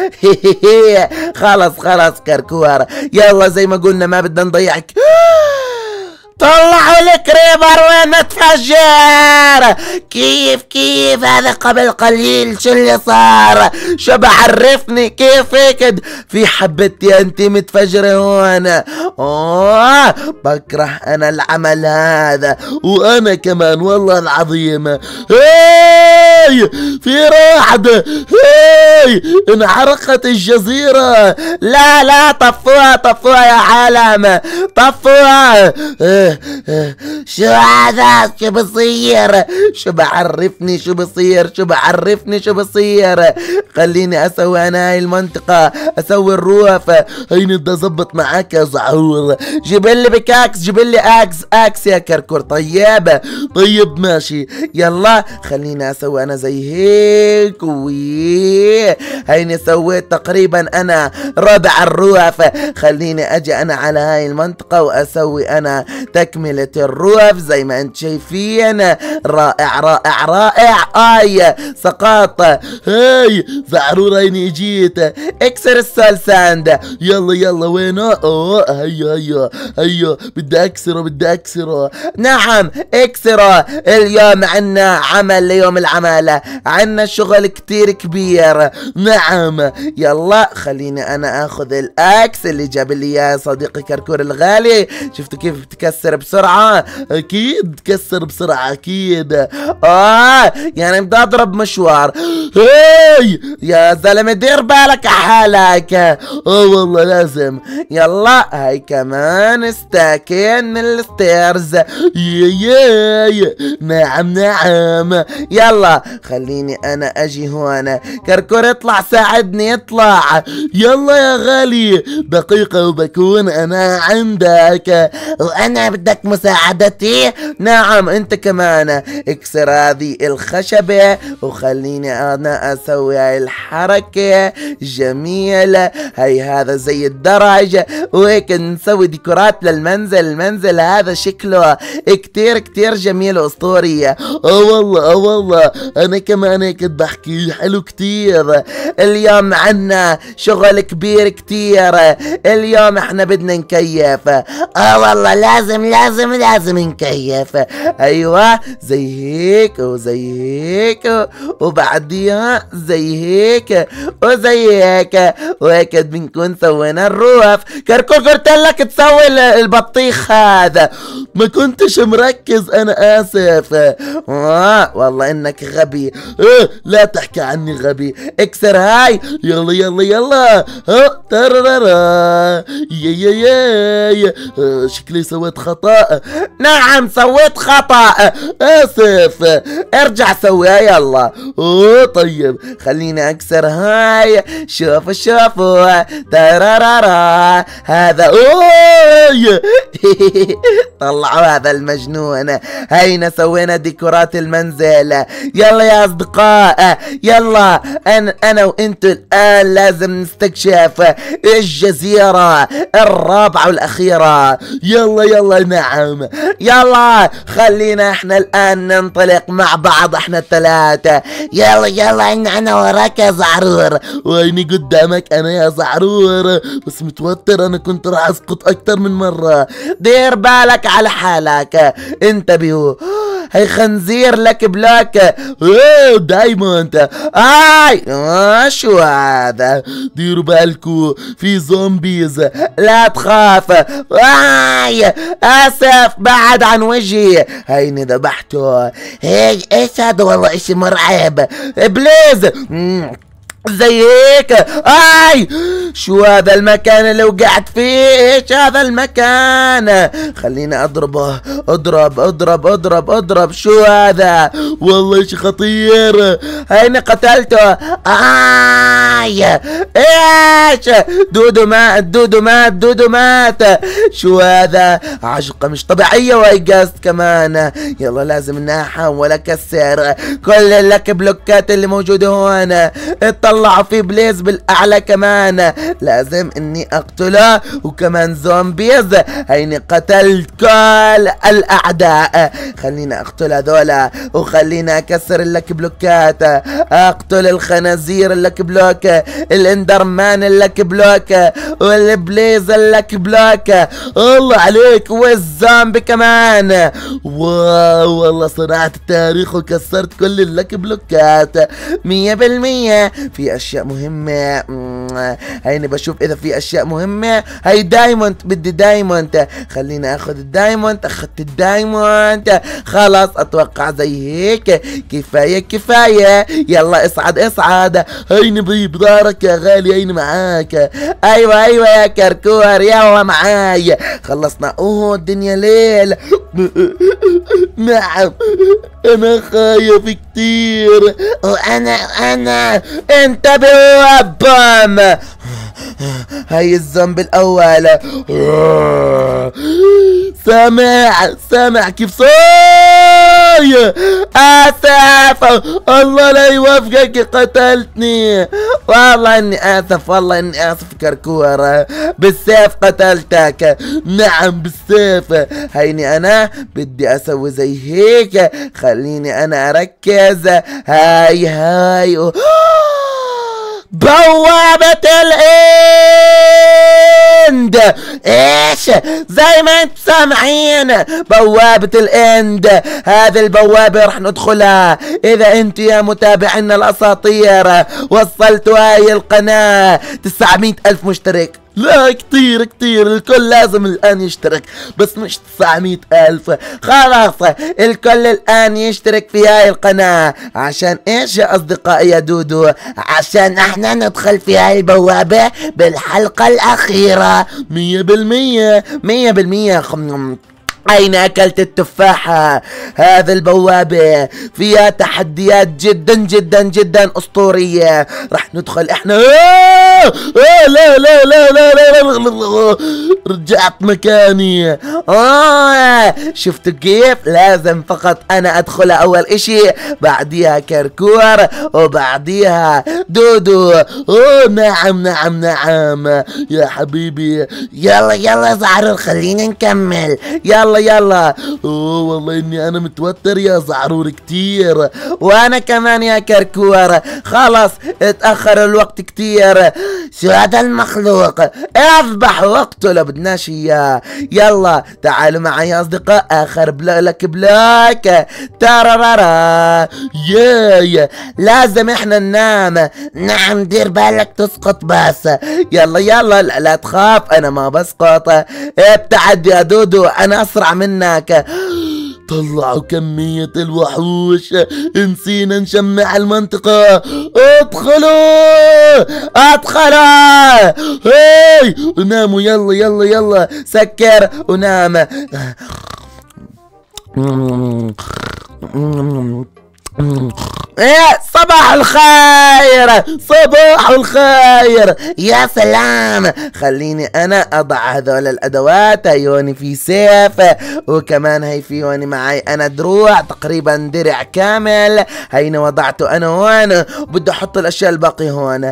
خلص خلص كركور، يلا زي ما قلنا ما بدنا نضيعك. طلعوا الكريبر وين تفجر. كيف كيف هذا قبل قليل شو اللي صار؟ شو بعرفني كيف هيك في حبتي انت متفجرة هون؟ اوه بكره انا العمل هذا. وانا كمان والله العظيم. هاي في رعد. هاي انحرقت الجزيرة. لا لا طفوها طفوها يا عالم طفوها. شو هذا؟ شو بصير؟ شو بعرفني شو بصير؟ شو بعرفني شو بصير؟ خليني اسوي انا هاي المنطقة، اسوي الروف. هيني بدي اظبط معاك يا زعرور. جيب لي بكاكس، جيب لي اكس اكس يا كركور. طيب طيب ماشي. يلا خليني اسوي انا زي هيك وي هيني سويت تقريبا انا ربع الروف. خليني اجي انا على هاي المنطقة واسوي انا تكملة الروف زي ما انت شايفين. رائع رائع رائع. اي سقاط. هاي زعرور هيني جيت. اكسر السول ساند. يلا يلا وينه؟ اوه هيا هيا هيا بدي اكسره بدي اكسره. نعم اكسره. اليوم عنا عمل ليوم العمالة، عنا شغل كتير كبير. نعم يلا خليني انا اخذ الاكس اللي جاب لي اياه صديقي كركور الغالي. شفتوا كيف بتكسر بسرعة؟ اكيد تكسر بسرعة اكيد. اه يعني بدي اضرب مشوار. هاي يا زلمة دير بالك حالك. اه والله لازم. يلا هاي كمان ستاكين من الستيرز. ياي نعم نعم. يلا خليني انا اجي هون. كركور اطلع ساعدني اطلع. يلا يا غالي دقيقة وبكون انا عندك. وانا بدك مساعدتي؟ نعم انت كمان. اكسر هذه الخشبة وخليني انا اسوي هاي الحركة. جميل. هاي هذا زي الدرج وهيك نسوي ديكورات للمنزل. المنزل هذا شكله كتير كتير جميل واسطوري. اه والله اه والله انا كمان هيك بحكي حلو كتير. اليوم عنا شغل كبير كتير. اليوم احنا بدنا نكيف. اه والله لازم لازم لازم نكيف. ايوه زي هيك وزي هيك وبعديها زي هيك وزي هيك وهيك بنكون سوينا الروف. كركور قلت لك تسوي البطيخ هذا ما كنتش مركز انا اسف. اه والله انك غبي. اه لا تحكي عني غبي. اكسر هاي. يلا يلا يلا. ها ترررا. يا يا يا آه شكلي سويت خطأ. نعم سويت خطأ. اسف. ارجع سويها يلا. اوه طيب خليني اكسر هاي. شوفوا شوفوا ترررا. هذا اوه طلعوا هذا المجنون. هينا سوينا ديكورات المنزل. يلا يا اصدقاء يلا انا انا وانتو الان لازم نستكشف الجزيرة الرابعة والاخيرة. يلا يلا نعم. يلا خلينا احنا الان ننطلق مع بعض احنا الثلاثة. يلا يلا ان انا وراك يا زعرور. ويني قدامك انا يا زعرور بس متوتر انا كنت راح اسقط اكتر من مرة. دير بالك على حالك. انتبهوا هي خنزير لك بلاك. ايه دايموند. اي آه شو هذا؟ ديروا بالكو في زومبيز. لا تخاف. اي اسف بعد عن وجهي. هيني ذبحته. هي ايش هذا؟ والله اشي مرعب. بليز زي هيك. اي شو هذا المكان اللي وقعت فيه؟ ايش هذا المكان؟ خليني اضربه. اضرب اضرب اضرب اضرب. شو هذا؟ والله شي خطير. هيني قتلته. اي ايش؟ دودو مات دودو مات دودو مات. شو هذا؟ عجقة مش طبيعية وهي قاست كمان. يلا لازم اني احاول اكسر كل اللك بلوكات اللي موجودة هون. طلعوا في بليز بالاعلى كمان. لازم اني اقتله وكمان زومبيز. هيني قتلت كل الاعداء. خلينا اقتل هذولا وخلينا اكسر اللك بلوكات. اقتل الخنازير اللك بلوك. الاندرمان اللك بلوك والبليز اللك بلوك. الله عليك. والزومبي كمان. واو والله صنعت التاريخ وكسرت كل اللك بلوكات مية بالمية. في اشياء مهمة. هيني بشوف اذا في اشياء مهمة. هاي دايموند بدي دايموند. خليني اخذ الدايموند. اخذت الدايموند. خلاص اتوقع زي هيك كفاية كفاية. يلا اصعد اصعد. هيني بضهرك يا غالي. هيني معاك. ايوه ايوه يا كركور يلا معاي. خلصنا. اوه الدنيا ليل. نعم انا خايف كتير. وانا انا انتبهوا بوم. هاي الزومبي الاول. سامع سامع كيف صوت. هاي اسف، الله لا يوفقك قتلتني. والله اني اسف، والله اني اسف كركور، بالسيف قتلتك. نعم بالسيف. هيني انا بدي اسوي زي هيك، خليني انا اركز. هاي هاي بوابة الاند. ايش زي ما انت سامعين، بوابة الاند. هذه البوابة رح ندخلها اذا انت يا متابعينا الاساطير وصلتوا هاي القناة تسعمية الف مشترك. لا كتير كتير، الكل لازم الان يشترك، بس مش تسعمية الف. خلاص الكل الان يشترك في هاي القناة. عشان ايش يا اصدقائي يا دودو؟ عشان احنا ندخل في هاي البوابة بالحلقة الاخيرة. مية بالمية مية بالمية. أين أكلت التفاحة؟ هذه البوابة فيها تحديات جدا جدا جدا أسطورية. راح ندخل إحنا. آه آه لا لا لا لا لا لا رجعت مكاني. آه شفتوا كيف؟ لازم فقط أنا أدخل أول إشي، بعديها كركور، وبعديها دودو. أوه نعم نعم نعم يا حبيبي. يلا يلا زعرور خلينا نكمل. يلا يلا. اوه والله اني انا متوتر يا زعرور كتير. وانا كمان يا كركور. خلاص اتأخر الوقت كتير. شو هذا المخلوق؟ اذبح واقتله، بدناش اياه. يلا تعالوا معي يا اصدقاء، اخر بلوك بلوك. تارارارا. ياي لازم احنا ننام. نعم دير بالك تسقط بس. يلا يلا لا, لا تخاف، انا ما بسقط. ابتعد يا دودو، انا اسرع منك. طلعوا كمية الوحوش، نسينا نشمع المنطقة. ادخلوا ادخلوا. هاي ناموا. يلا يلا يلا سكر ونام. ايه صباح الخير. صباح الخير. يا سلام، خليني انا اضع هذول الادوات. هيوني في سيف، وكمان هي فيوني معي انا دروع، تقريبا درع كامل. هيني وضعته انا هون، بدي احط الاشياء الباقي هون.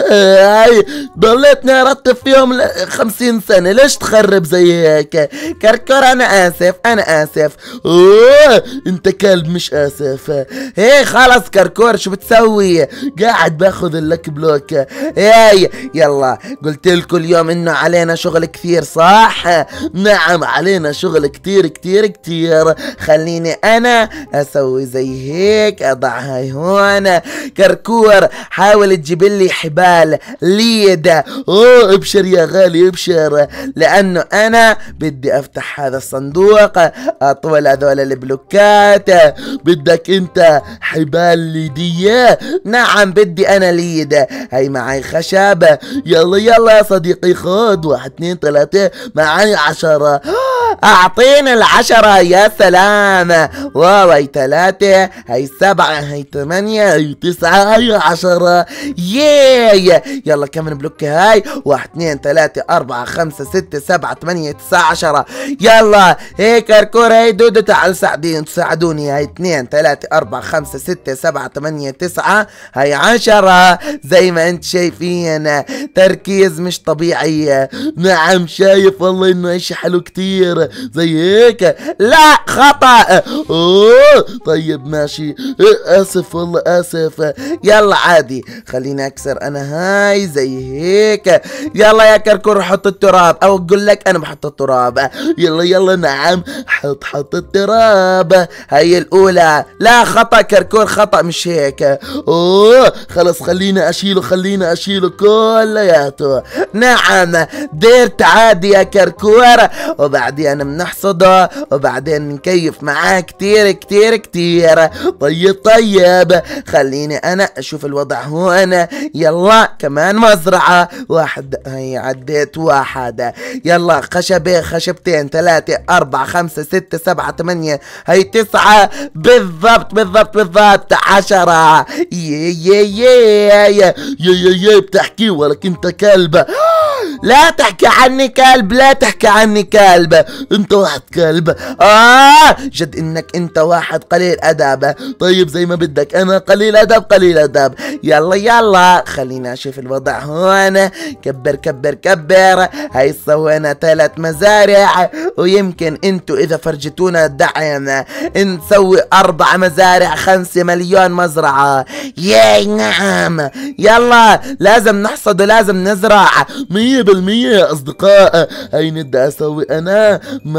هاي ضليتني ارتب فيهم خمسين سنة، ليش تخرب زي هيك؟ كركور انا اسف انا اسف. اوه انت كلب مش اسف. ايه خلص كركور شو بتسوي؟ قاعد باخذ اللك بلوك. ايه يلا قلت لكم اليوم انه علينا شغل كثير صح؟ نعم علينا شغل كثير كثير كثير. خليني انا اسوي زي هيك، اضع هاي هون. كركور حاول تجيب لي حبال ليدا. اوه ابشر يا غالي ابشر، لانه انا بدي افتح هذا الصندوق، اطول هذول البلوكات. بدك انت حبال ليدية؟ نعم بدي انا ليد. هي معي خشب. يلا يلا يا صديقي خذ. واحد اثنين ثلاثة، معي عشرة. اعطيني العشرة. يا سلام. واو هي ثلاثة، هي سبعة، هي ثمانية، هي تسعة، هي عشرة. ياي يلا كم بلوك هاي؟ واحد اثنين ثلاثة أربعة خمسة ستة سبعة ثمانية تسعة عشرة. يلا هيك كركور هي دودو تعال ساعدين تساعدوني. هاي اثنين ثلاثة أربعة خمسة ستة سبعة ثمانية تسعة، هاي عشرة. زي ما انت شايفين تركيز مش طبيعي. نعم شايف والله انه اشي حلو كتير زي هيك. لا خطأ. اوه طيب ماشي، اسف والله اسف. يلا عادي خليني اكسر انا هاي زي هيك. يلا يا كركور حط التراب، او اقول لك انا بحط التراب. يلا يلا نعم حط حط التراب. هي الاولى. لا خطأ كركور خطأ مش هيك. اوه خلص خلينا اشيله خلينا اشيله كلياته. نعم ديرت عادي يا كركور، وبعدين بنحصده وبعدين بنكيف معاه كتير كتير كتير. طيب طيب خليني انا اشوف الوضع هون. يلا كمان مزرعة. واحد، هي عديت واحد. يلا خشبة خشبتين ثلاثة أربعة خمسة ستة سبعة ثمانية، هي تسعة بالضبط بالضبط بالضبط. حشرة. يي يي يي يا يا يا بتحكي ولك انت كلب. لا تحكي عني كلب، لا تحكي عني كلب، انت واحد كلب. اه جد انك انت واحد قليل ادب. طيب زي ما بدك، انا قليل ادب قليل ادب. يلا يلا خلينا اشوف الوضع هون. كبر كبر كبر. هاي سوينا ثلاث مزارع، ويمكن انتو اذا فرجتونا الدعم نسوي اربع مزارع، خمسة مليون مزرعة. ياي نعم يلا لازم نحصد ولازم نزرع. مية بالمية يا اصدقاء. هاي بدي اسوي انا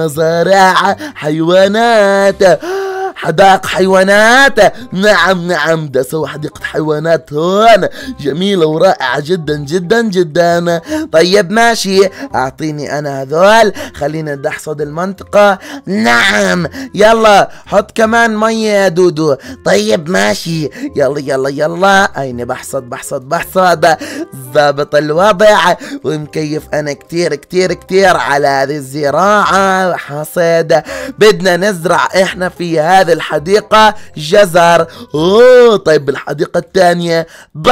مزارع حيوانات، حدائق حيوانات. نعم نعم بدي اسوي حديقة حيوانات هون، جميلة ورائعة جدا جدا جدا. طيب ماشي، اعطيني انا هذول، خلينا بدي احصد المنطقة. نعم يلا حط كمان مية يا دودو. طيب ماشي يلا يلا يلا. هيني بحصد بحصد بحصد. ضابط الوضع ومكيف انا كتير كتير كتير على هذه الزراعة. حصد بدنا نزرع احنا في هذه الحديقة جزر. اوه طيب بالحديقة الثانية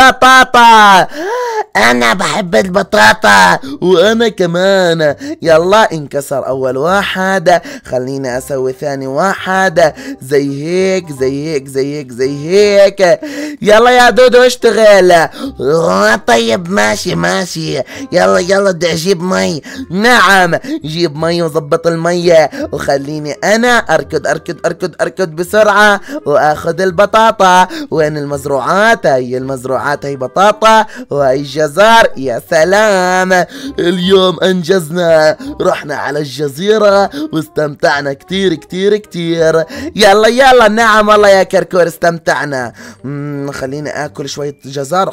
بطاطا. انا بحب البطاطا. وانا كمان. يلا انكسر اول واحد، خليني اسوي ثاني واحد. زي هيك زي هيك زي هيك زي هيك. يلا يا دودو اشتغل. آه طيب ماشي ماشي. يلا يلا بدي اجيب مي. نعم جيب مي وظبط المية، وخليني انا اركض اركض اركض اركض بسرعة واخذ البطاطا. وين المزروعات؟ هي المزروعات، هي بطاطا وهي جزر. يا سلام اليوم انجزنا، رحنا على الجزيرة واستمتعنا كتير كتير كتير. يلا يلا. نعم والله يا كركور استمتعنا. خليني اكل شوية جزر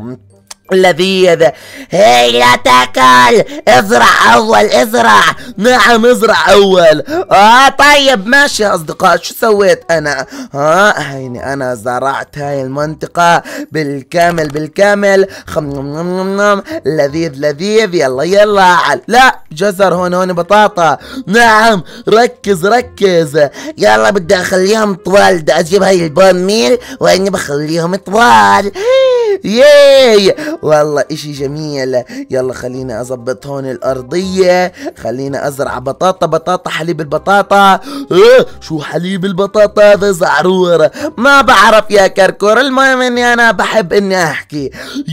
لذيذ. هي لا تاكل، ازرع اول ازرع. نعم ازرع اول. اه طيب ماشي يا اصدقاء. شو سويت انا؟ ها هيني انا زرعت هاي المنطقة بالكامل بالكامل. خم لذيذ لذيذ. يلا يلا. لا جزر هون هون بطاطا. نعم ركز ركز. يلا بدي اخليهم طوال. بدي اجيب هاي البون ميل واني بخليهم طوال. ياي والله اشي جميل. يلا خليني اظبط هون الارضية. خليني ازرع بطاطا بطاطا حليب البطاطا. ايه شو حليب البطاطا هذا زعرور؟ ما بعرف يا كركور، المهم اني انا بحب اني احكي.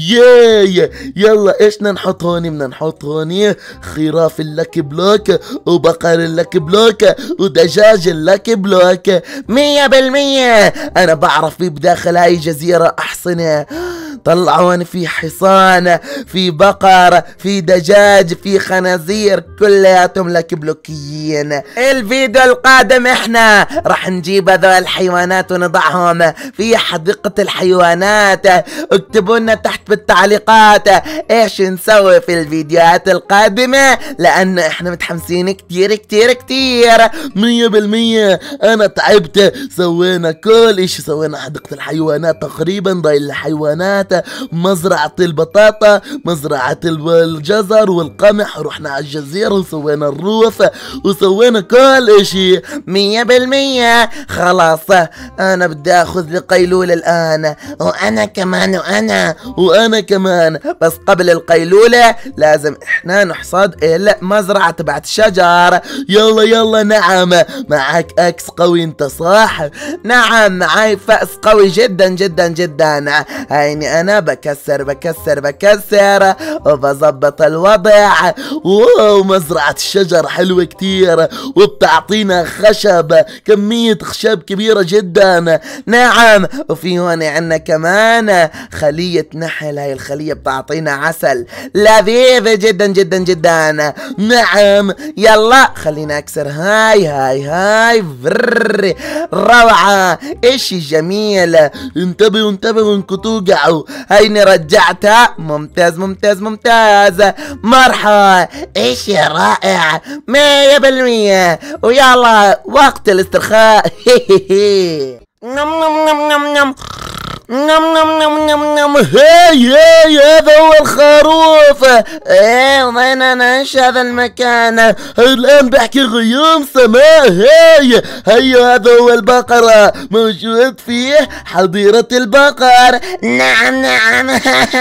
ياي يلا ايش بدنا نحط هون؟ بدنا نحط هون خراف اللك بلوك، وبقر اللك بلوك، ودجاج اللك بلوك. مية بالمية انا بعرف في بداخل هاي الجزيرة احصنة. طلعون في حصان، في بقر، في دجاج، في خنازير، كلياتهم لك بلوكيين. الفيديو القادم احنا راح نجيب هذول الحيوانات ونضعهم في حديقة الحيوانات. اكتبوا لنا تحت بالتعليقات ايش نسوي في الفيديوهات القادمة، لان احنا متحمسين كتير كتير كتير. مية بالمية انا تعبت. سوينا كل اشي، سوينا حديقة الحيوانات تقريبا، ضايل الحيوانات، مزرعة البطاطا، مزرعة الجزر والقمح، رحنا على الجزيرة وسوينا الروف وسوينا كل اشي. مية بالمية. خلاص انا بدي اخذ لي قيلولة الان. وانا كمان وانا وانا كمان. بس قبل القيلولة لازم احنا نحصد المزرعة تبعت الشجر. يلا يلا. نعم معك اكس قوي انت صح؟ نعم معي فأس قوي جدا جدا جدا. هيني انا بكسر بكسر بكسر وبظبط الوضع. واو مزرعة الشجر حلوة كتير وبتعطينا خشب، كمية خشب كبيرة جدا. نعم وفي هون عنا كمان خلية نحل. هاي الخلية بتعطينا عسل لذيذ جدا جدا جدا. نعم يلا خلينا اكسر هاي هاي هاي. فرر روعة اشي جميل. انتبهوا انتبهوا انكم توقعوا. هيني رجعتها. ممتاز ممتاز ممتاز. مرحبا اشي رائع مية بالمية. ويلا وقت الاسترخاء. نم نم نم نم نم. نم نم نم نم نم. هاي هاي هذا هو الخروف. ايه وين انا؟ ايش هذا المكان؟ الان بحكي غيوم سماء. هاي هيا هذا هو البقرة موجود فيه حظيرة البقر. نعم نعم.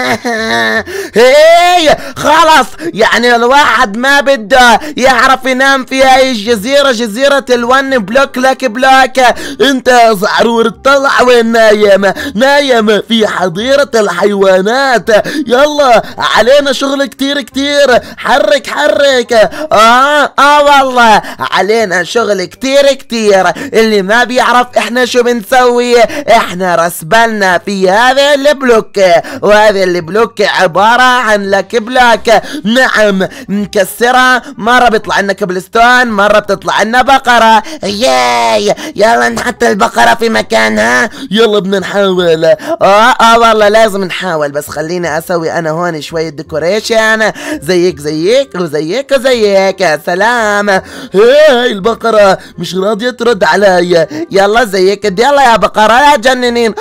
هاي خلاص يعني الواحد ما بده يعرف ينام في هاي الجزيرة، جزيرة الون بلوك لك بلوك. انت يا زعرور اطلع وين نايم؟ نايم في حظيرة الحيوانات. يلا علينا شغل كتير كتير. حرك حرك. اه اه والله علينا شغل كتير كتير. اللي ما بيعرف احنا شو بنسوي، احنا رسبلنا في هذا البلوك، وهذا البلوك عبارة عن لك بلوك. نعم مكسرة، مرة بيطلع لنا كبلستون، مرة بتطلع لنا بقرة. ياي يلا نحط البقرة في مكانها. يلا بدنا نحاول. اه اه والله لازم نحاول، بس خليني اسوي انا هون شوية ديكوريشن زيك زيك وزيك وزيك. يا سلام. هاي البقرة مش راضية ترد علي. يلا زيك يلا يا بقرة يا جننين.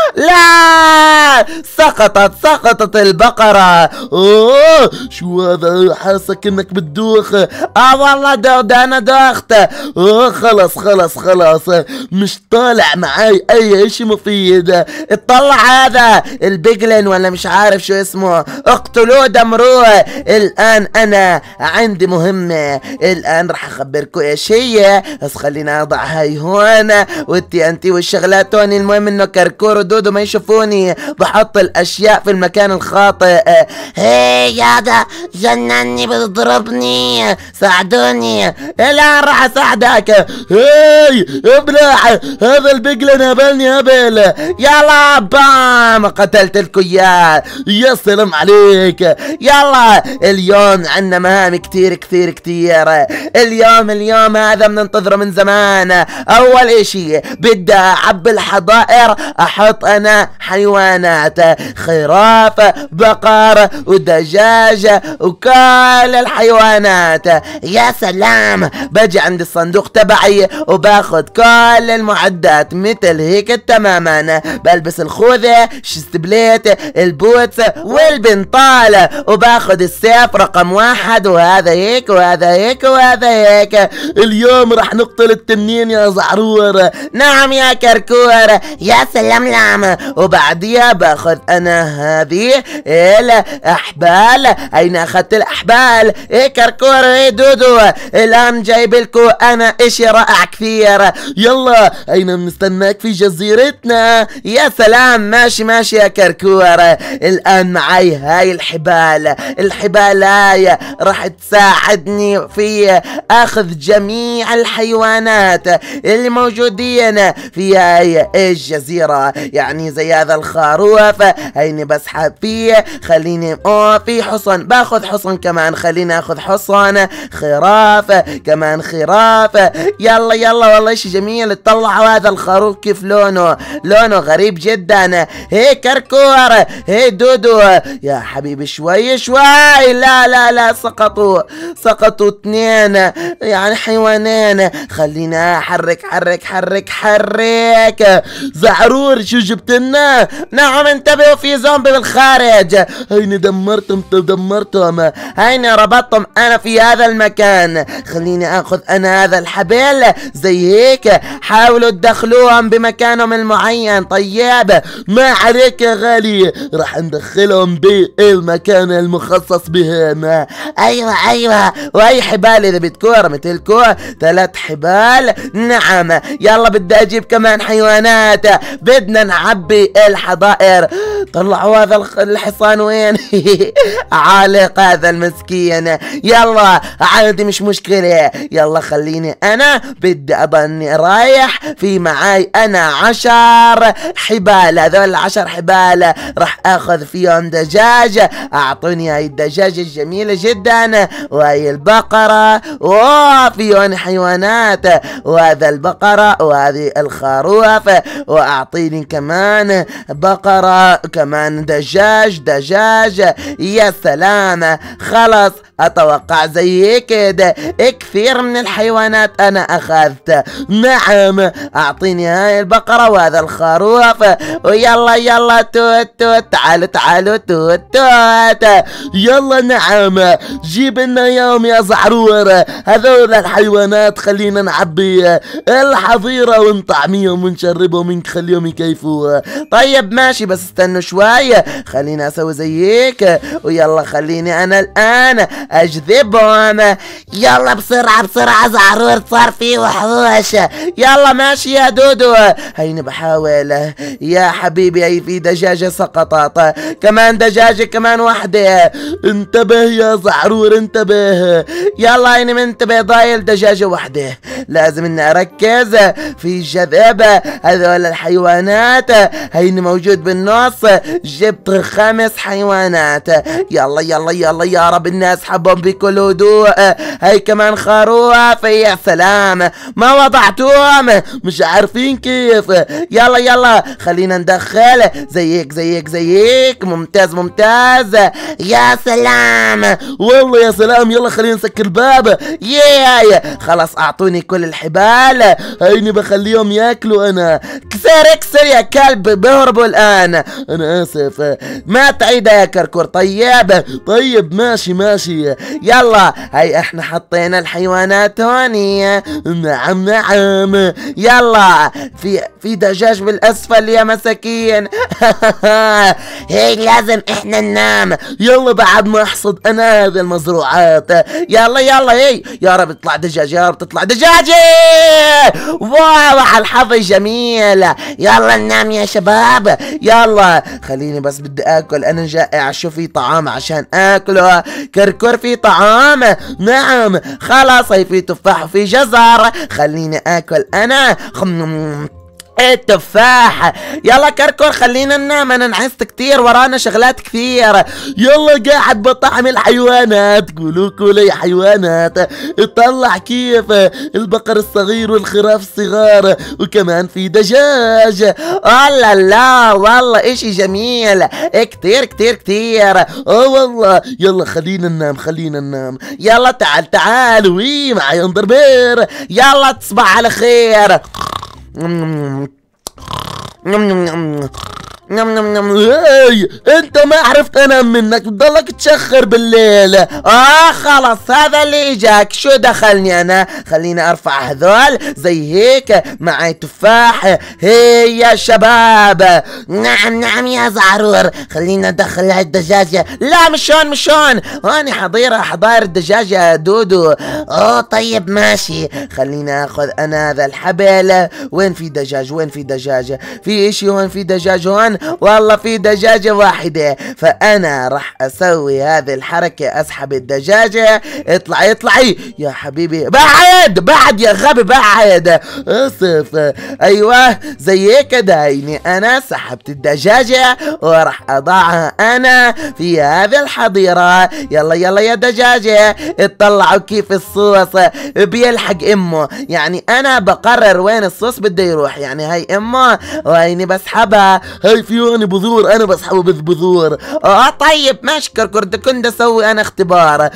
لا سقطت سقطت البقرة. اوه شو هذا؟ حاسك انك بتدوخ. اه والله ده انا دخت. اوه خلص خلص خلص مش طالع معاي اي اشي مفيد. اطلع هذا البيجلين ولا مش عارف شو اسمه، اقتلوه دمروه. الان انا عندي مهمة، الان راح اخبركم ايش هي، بس خلينا اضع هاي هون والتي انتي والشغلات هون. المهم انه كركور ودودو ما يشوفوني بحط الاشياء في المكان الخاطئ. هي هذا جنني بتضربني، ساعدوني. الان راح اساعدك. هاي ابلع هذا البقلة نابلني هبل. يلا بام قتلت لكم اياه. يا سلام عليك. يلا اليوم عندنا مهام كتير كتير كتير. اليوم اليوم هذا بننتظره من زمان. اول اشي بدي اعبي الحظائر، احط انا حيوانات، خراف بقر ودجاج وكل الحيوانات. يا سلام. بجي عند الصندوق تبعي وباخد كل المعدات مثل هيك تماما. بلبس الخوذة، شست بليت، البوتس والبنطال، وباخد السيف رقم واحد، وهذا هيك وهذا هيك وهذا هيك. اليوم رح نقتل التنين يا زعرور. نعم يا كركور. يا سلام نعم. وبعديها باخذ انا هذه الاحبال. اين اخذت الاحبال؟ ايه كركور ايه دودو، الان جايب لكم انا اشي رائع كثير. يلا اين بنستناك في جزيرتنا. يا سلام ماشي ماشي يا كركور. الان معي هاي الحبال، الحبال هاي راح تساعدني في اخذ جميع الحيوانات اللي موجودين في هاي الجزيرة، يعني زي هذا الخروف هيني بسحب فيه. خليني اوه في حصن، باخذ حصن كمان، خليني اخذ حصن، خراف كمان خراف. يلا يلا والله اشي جميل. تطلعوا هذا الخروف كيف لونه، لونه غريب جدا. هي كركور، هي دودو يا حبيبي شوي شوي. لا لا لا سقطوا سقطوا اثنين يعني حيوانين. خلينا حرك حرك حرك حرك. زعرور شو جبت لنا؟ نعم انتبهوا في زومبي بالخارج. هيني دمرتهم دمرتهم هيني ربطتهم انا في هذا المكان. خليني اخذ انا هذا الحبل زي هيك، حاولوا تدخلوهم بمكانهم المعين. طيب ما عليك يا غالي، راح ندخلهم بالمكان المخصص بهم. ايوه ايوه. واي حبال اذا بتكون مثلكو ثلاث حبال. نعم يلا بدي اجيب كمان حيوانات، بدنا نعبي الحظائر. طلعوا هذا الحصان وين؟ عالق هذا المسكين. يلا عادي مش مشكلة. يلا خليني انا بدي اضلني رايح في معاي انا عشر حبال. هذول عشر حبال راح اخذ فيهم دجاج. اعطوني هاي الدجاج الجميلة جدا، وهي البقرة، اوه فيهم حيوانات، وهذا البقرة وهذه الخروف، واعطيني كمان بقرة كمان دجاج دجاج. يا سلام. خلص اتوقع زي كده كثير من الحيوانات انا اخذت. نعم اعطيني هاي البقرة وهذا الخروف، ويلا يلا توت توت، تعالوا تعالوا توت توت، يلا. نعم جيب لنا يوم يا زعرور هذول الحيوانات، خلينا نعبي الحظيرة ونطعميهم ونشربهم ونخليهم يكيفوا. طيب ماشي، بس استنوا شوية، خليني اسوي زي هيك، ويلا خليني انا الان اجذبهم. يلا بسرعة بسرعة زعرور، صار في وحوش. يلا ماشي يا دودو، هيني بحاول. يا حبيبي هي في دجاجة سقطت، كمان دجاجة كمان واحدة. انتبه يا زعرور انتبه. يلا هيني منتبه، ضايل دجاجة واحدة. لازم اني اركز في جذب هذول الحيوانات. هيني موجود بالنص، جبت خمس حيوانات. يلا يلا يلا يا رب الناس حبهم بكل هدوء. هي كمان خروف، يا سلام ما وضعتهم، مش عارفين كيف. يلا يلا خلينا ندخل زيك زيك زيك. ممتاز ممتاز، يا سلام والله يا سلام. يلا خلينا نسكر الباب. ياي خلاص اعطوني كل الحبال، هيني بخليهم ياكلوا. انا كسر اكسر يا كلب، بهربوا الان. انا اسف. ما تعيد يا كركور. طيب طيب ماشي ماشي. يلا هاي احنا حطينا الحيوانات هوني. نعم نعم. يلا في في دجاج بالاسفل يا مساكين. هي لازم احنا ننام. يلا بعد ما احصد انا هذه المزروعات. يلا يلا هي يا رب تطلع دجاج، يا رب تطلع دجاجة. واو على الحظ جميل. يلا ننام يا شباب. يلا خليني بس بدي اكل، انا جائع. شو في طعام عشان اكله؟ كركر في طعام؟ نعم خلاص هي في تفاح وفي جزر، خليني اكل انا. التفاح. يلا كركر خلينا ننام، انا نعست كتير، ورانا شغلات كثير. يلا قاعد بطعم الحيوانات. قولوا كلوا يا حيوانات. اطلع كيف البقر الصغير والخراف الصغار، وكمان في دجاج. الله لا والله اشي جميل كتير كتير كتير. اه والله. يلا خلينا ننام خلينا ننام. يلا تعال تعال، وي معي انظر بير. يلا تصبح على خير. نم نم نم. هاي انت ما عرفت انام منك، بتضلك تشخر بالليل. اه خلاص هذا اللي اجاك، شو دخلني انا؟ خليني ارفع هذول زي هيك. معي تفاح. هي يا شباب. نعم نعم يا زعرور، خلينا ندخل هاي الدجاجة. لا مش هون مش هون، هون حضيرة حضاير الدجاجة يا دودو. اوه طيب ماشي. خليني اخذ انا هذا الحبل. وين في دجاج؟ وين في دجاجة؟ في اشي هون؟ في دجاج هون؟ والله في دجاجة واحدة. فأنا راح أسوي هذه الحركة، أسحب الدجاجة. اطلعي اطلعي يا حبيبي. بعد بعد يا غبي بعد. أسف. أيوة زي كده. هيني أنا سحبت الدجاجة وراح أضعها أنا في هذه الحظيرة. يلا يلا يا دجاجة، اطلعوا كيف الصوص بيلحق أمه. يعني أنا بقرر وين الصوص بده يروح. يعني هاي أمه وهيني بسحبها. هاي في هون بذور، انا بسحبه بذور. اه طيب ماشي كركر، كنت اسوي انا اختبار.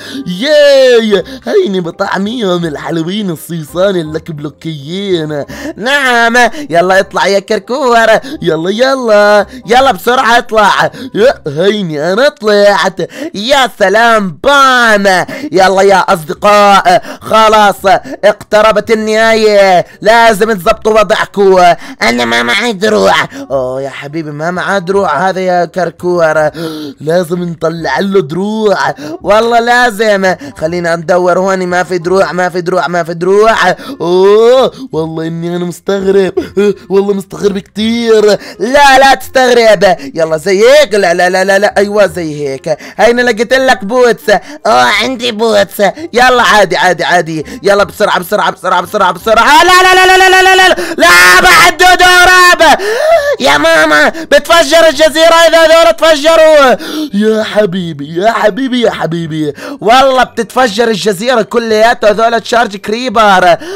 ياي هيني بطعميهم الحلوين الصيصان اللك بلوكيين. نعم يلا اطلع يا كركور. يلا يلا يلا بسرعة اطلع. هيني انا طلعت. يا سلام بام. يلا يا اصدقاء خلاص اقتربت النهاية، لازم تظبطوا وضعكم. انا ما معي دروع. اوه يا حبيبي ما معاه دروع هذا يا كركور. لازم نطلع له دروع. والله لازم. خلينا ندور هون. ما في دروع ما في دروع ما في دروع. اوه والله اني انا مستغرب. والله مستغرب كتير. لا لا تستغرب. يلا زي هيك. لا لا لا لا, لا. ايوه زي هيك. هينا لقيت لك بوتس. اه عندي بوتس. يلا عادي عادي عادي. يلا بسرعة بسرعة بسرعة بسرعة بسرعة. لا لا لا لا لا لا لا لا, لا بعد دودو راب. يا ماما بتفجر الجزيرة إذا هذول تفجروا. يا حبيبي يا حبيبي يا حبيبي. والله بتتفجر الجزيرة كلياتها، هذول تشارج كريبر.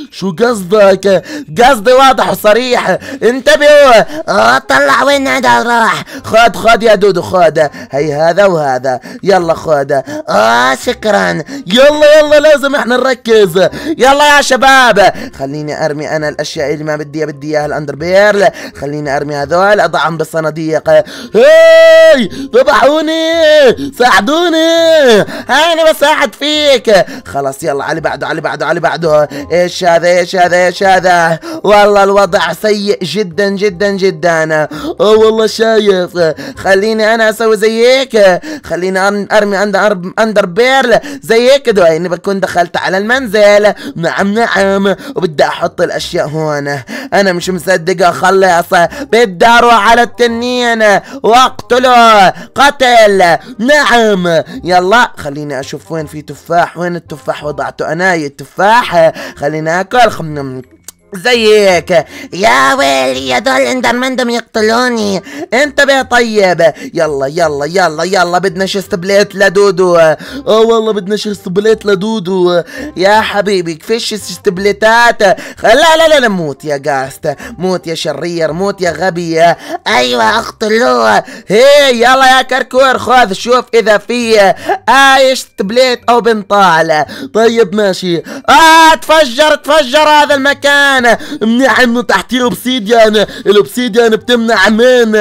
شو قصدك؟ قصدي واضح وصريح، انتبهوا. اه طلع وين هذا راح؟ خد خد يا دودو خد، هي هذا وهذا، يلا خد. اه شكرا. يلا يلا لازم احنا نركز، يلا يا شباب. خليني ارمي انا الاشياء اللي ما بدي بدي اياها الاندربير، خليني ارمي هذول اضعهم بالصناديق. هاي ذبحوني ساعدوني، هاني بساعد فيك. خلاص يلا علي بعده علي بعده علي بعده. ايش هذا ايش هذا ايش هذا؟ والله الوضع سيء جدا جدا جدا. اه والله شايف، خليني انا اسوي زي هيك، خليني ارمي اندر بيرل زي هيك دو اني بكون دخلت على المنزل. نعم نعم، وبدي احط الاشياء هون. انا مش مصدق اخلص، بدي اروح على التنين واقتله قتل. نعم يلا خليني اشوف وين في تفاح، وين التفاح وضعته انا التفاح، خليني اكل. خم زي هيك. يا ويلي هدول اندرمان بدهم يقتلوني. انتبه طيب. يلا يلا يلا يلا بدنا شيست بليت لدودو. اه والله بدنا شيست بليت لدودو يا حبيبي. كفيش شيست بليتات. لا لا لا لا موت يا جاست، موت يا شرير، موت يا غبي. ايوه اقتلوه. هي يلا يا كركور خذ شوف اذا في اي شيست بليت او بنطال. طيب ماشي. اه تفجر تفجر هذا المكان. منيح انه تحتيه اوبسيديان، الاوبسيديان بتمنع من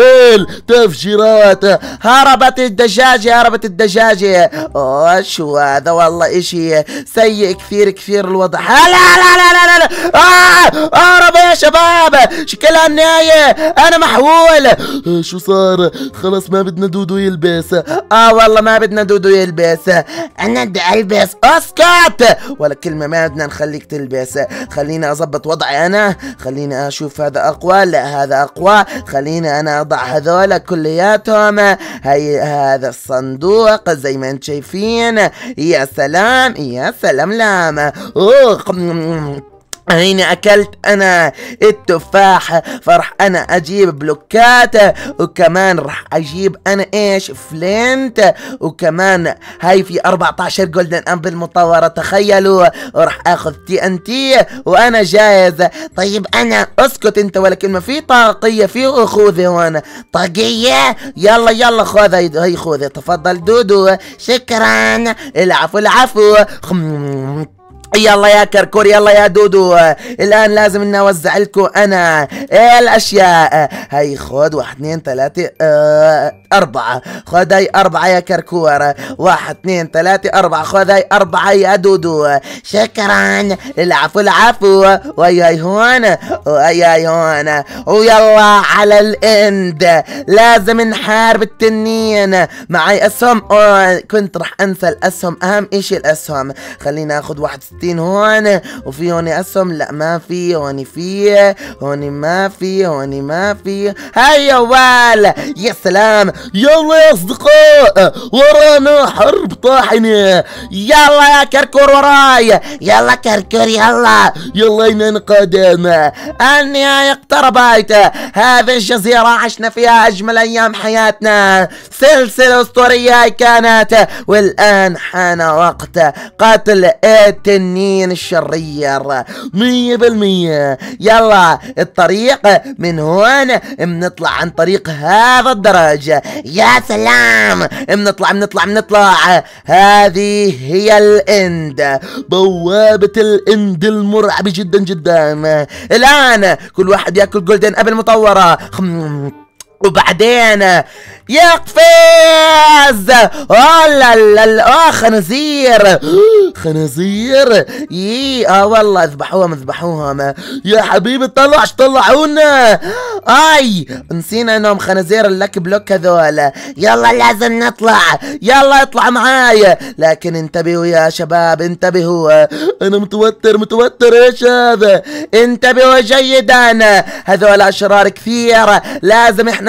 التفجيرات. هربت الدجاجة هربت الدجاجة. اوه شو هذا؟ والله اشي سيء كثير كثير الوضع. لا لا لا لا لا لا آه هرب يا شباب، شكلها النهاية انا محول. آه شو صار؟ خلص ما بدنا دودو يلبس. اه والله ما بدنا دودو يلبس. انا بدي البس. اسكت ولا كلمة، ما بدنا نخليك تلبس. خليني اظبط وضعي انا، خليني اشوف هذا اقوى لا هذا اقوى، خليني انا اضع هذول كلياتهم. هي هذا الصندوق زي ما انتم شايفين. يا سلام يا سلام لام. اوه هيني اكلت انا التفاح، فرح انا اجيب بلوكات، وكمان رح اجيب انا ايش فلينت، وكمان هاي في أربعة عشر جولدن امبل مطورة تخيلوا، ورح اخذ تي ان تي وانا جاهز. طيب انا اسكت انت ولا كلمة. في طاقية في خوذة هون. طاقية؟ يلا يلا خذ هي خوذة. تفضل دودو. شكرا. العفو العفو. يلا يا كركور يلا يا دودو. الان لازم اني اوزع لكم انا ايه الاشياء. هاي خذ واحد اثنين ثلاثة اه اربعة. خذ هاي اربعة يا كركور. واحد اثنين ثلاثة اربعة. خذ هاي اربعة يا دودو. شكرا. العفو العفو. وهي هاي هون وهي هاي هون. ويلا على الاند لازم نحارب التنين. معي اسهم. اه كنت رح انسى الاسهم، اهم اشي الاسهم. خلينا اخذ واحد ستين هون، وفي هون اسهم. لا ما في. هون في، هون ما في، هون ما في. هيا وال يا سلام. يلا يا اصدقاء ورانا حرب طاحنة. يلا يا كركور وراي. يلا كركور يلا يلا إننا قادم. النهاية اقتربت. هذه الجزيرة عشنا فيها أجمل أيام حياتنا. سلسلة أسطورية كانت، والآن حان وقت قتل التنين الشرير مية بالمية. يلا الطريق من هون، بنطلع عن طريق هذا الدرج. يا سلام. بنطلع بنطلع بنطلع. هذه هي الاند، بوابة الاند المرعبة جدا جدا. الآن كل واحد ياكل جولدن ابل مطورة، وبعدين يقفز. اه لا لا لا اه خنازير خنازير. يي اه والله اذبحوهم اذبحوهم يا حبيبي. طلعش طلعونا. اي نسينا انهم خنازير اللك بلوك هذول. يلا لازم نطلع. يلا اطلع معاي، لكن انتبهوا يا شباب انتبهوا. انا متوتر متوتر. ايش هذا؟ انتبهوا جيدا، هذول اشرار كثير، لازم احنا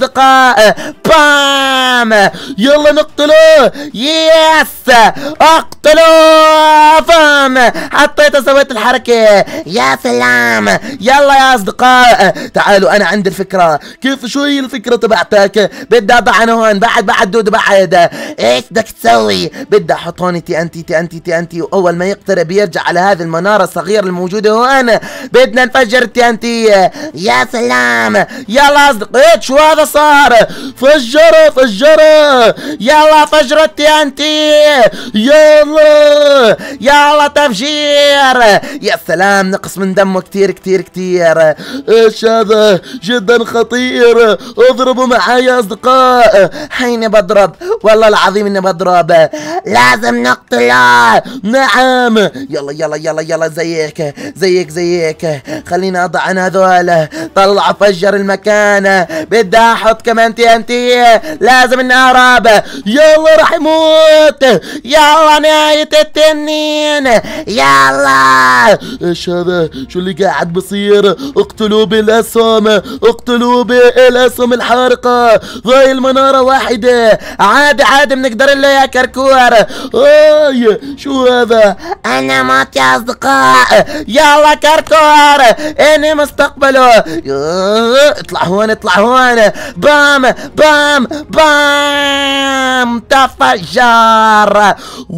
اصدقاء. بام، يلا نقتله. يس، اقتلوه. بام، حطيته، سويت الحركة. يا سلام. يلا يا اصدقاء تعالوا، انا عندي الفكرة. كيف، شو هي الفكرة تبعتك؟ بدي اضع انا هون، بعد بعد دود بعد. ايش بدك تسوي؟ بدي احط هون تي انتي تي انتي تي انتي، واول ما يقترب يرجع على هذه المنارة الصغيرة الموجودة هون. بدنا نفجر التي انتي. يا سلام. يلا اصدقاء، شو هذا صار؟ فجره فجره. يلا فجروا التي انتي. يلا يلا تفجير. يا سلام، نقص من دمه كتير كتير كتير. ايش هذا؟ جدا خطير. اضربوا معي يا اصدقاء. حين بضرب، والله العظيم اني بضرب. لازم نقتله. نعم، يلا يلا يلا يلا، زيك زيك زيك. خلينا اضع انا هذول. طلع فجر المكان. بدي احط كمان تي انتي. لازم اني اهرب. يلا راح يموت. يلا نهاية التنين. يلا. ايش هذا؟ شو اللي قاعد بصير؟ اقتلوا بالاسهم، اقتلوا بالاسهم الحارقة. هاي المنارة واحدة. عادي عادي، بنقدر له يا كركور. اي شو هذا؟ انا مات يا اصدقاء. يلا كركور، اني مستقبله. اطلع هون اطلع هون. بام بام بام، تفجر.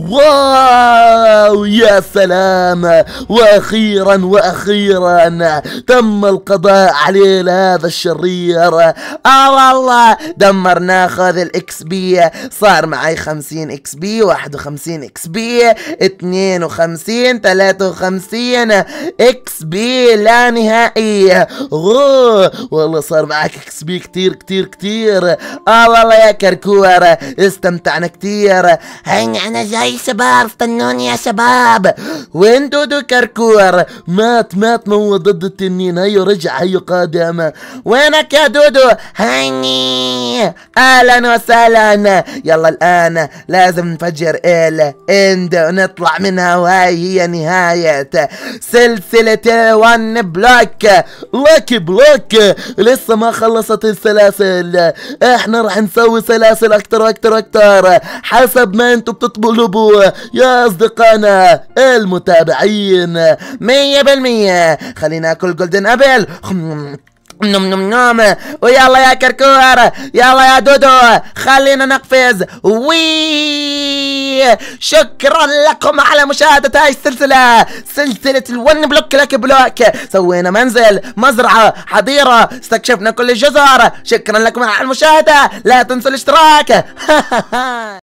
واو يا سلام، واخيرا واخيرا تم القضاء عليه لهذا الشرير. اه والله دمرناه. خذ الاكس بي، صار معي خمسين اكس بي، واحد وخمسين اكس بي، اثنين وخمسين، ثلاثة وخمسين اكس بي لا نهائي. اوه والله صار معك اكس بي كتير كتير كتير. اه والله يا كركور استمتعنا كتير. هيني انا جاي شباب، استنوني يا شباب. وين دودو كركور؟ مات مات، ما هو ضد التنين. هيو رجع، هيو قادم. وينك يا دودو؟ هيني. اهلا وسهلا. يلا الان لازم نفجر ال اند ونطلع منها، وهاي هي نهاية سلسلة وان بلوك. لاكي بلوك لسه ما خلصت السلاسل. احنا راح نسوي سلاسل اكتر واكتر واكتر حسب ما انتم بتطلبوا. تطلبوا يا أصدقائنا المتابعين. مية بالمية. خلينا ناكل جولدن ابل. نم نم نم. ويلا يا كركور، يلا يا دودو، خلينا نقفز. وي شكرا لكم على مشاهدة هاي السلسلة، سلسلة الون بلوك لك بلوك. سوينا منزل، مزرعة، حظيرة، استكشفنا كل الجزر. شكرا لكم على المشاهدة، لا تنسوا الاشتراك.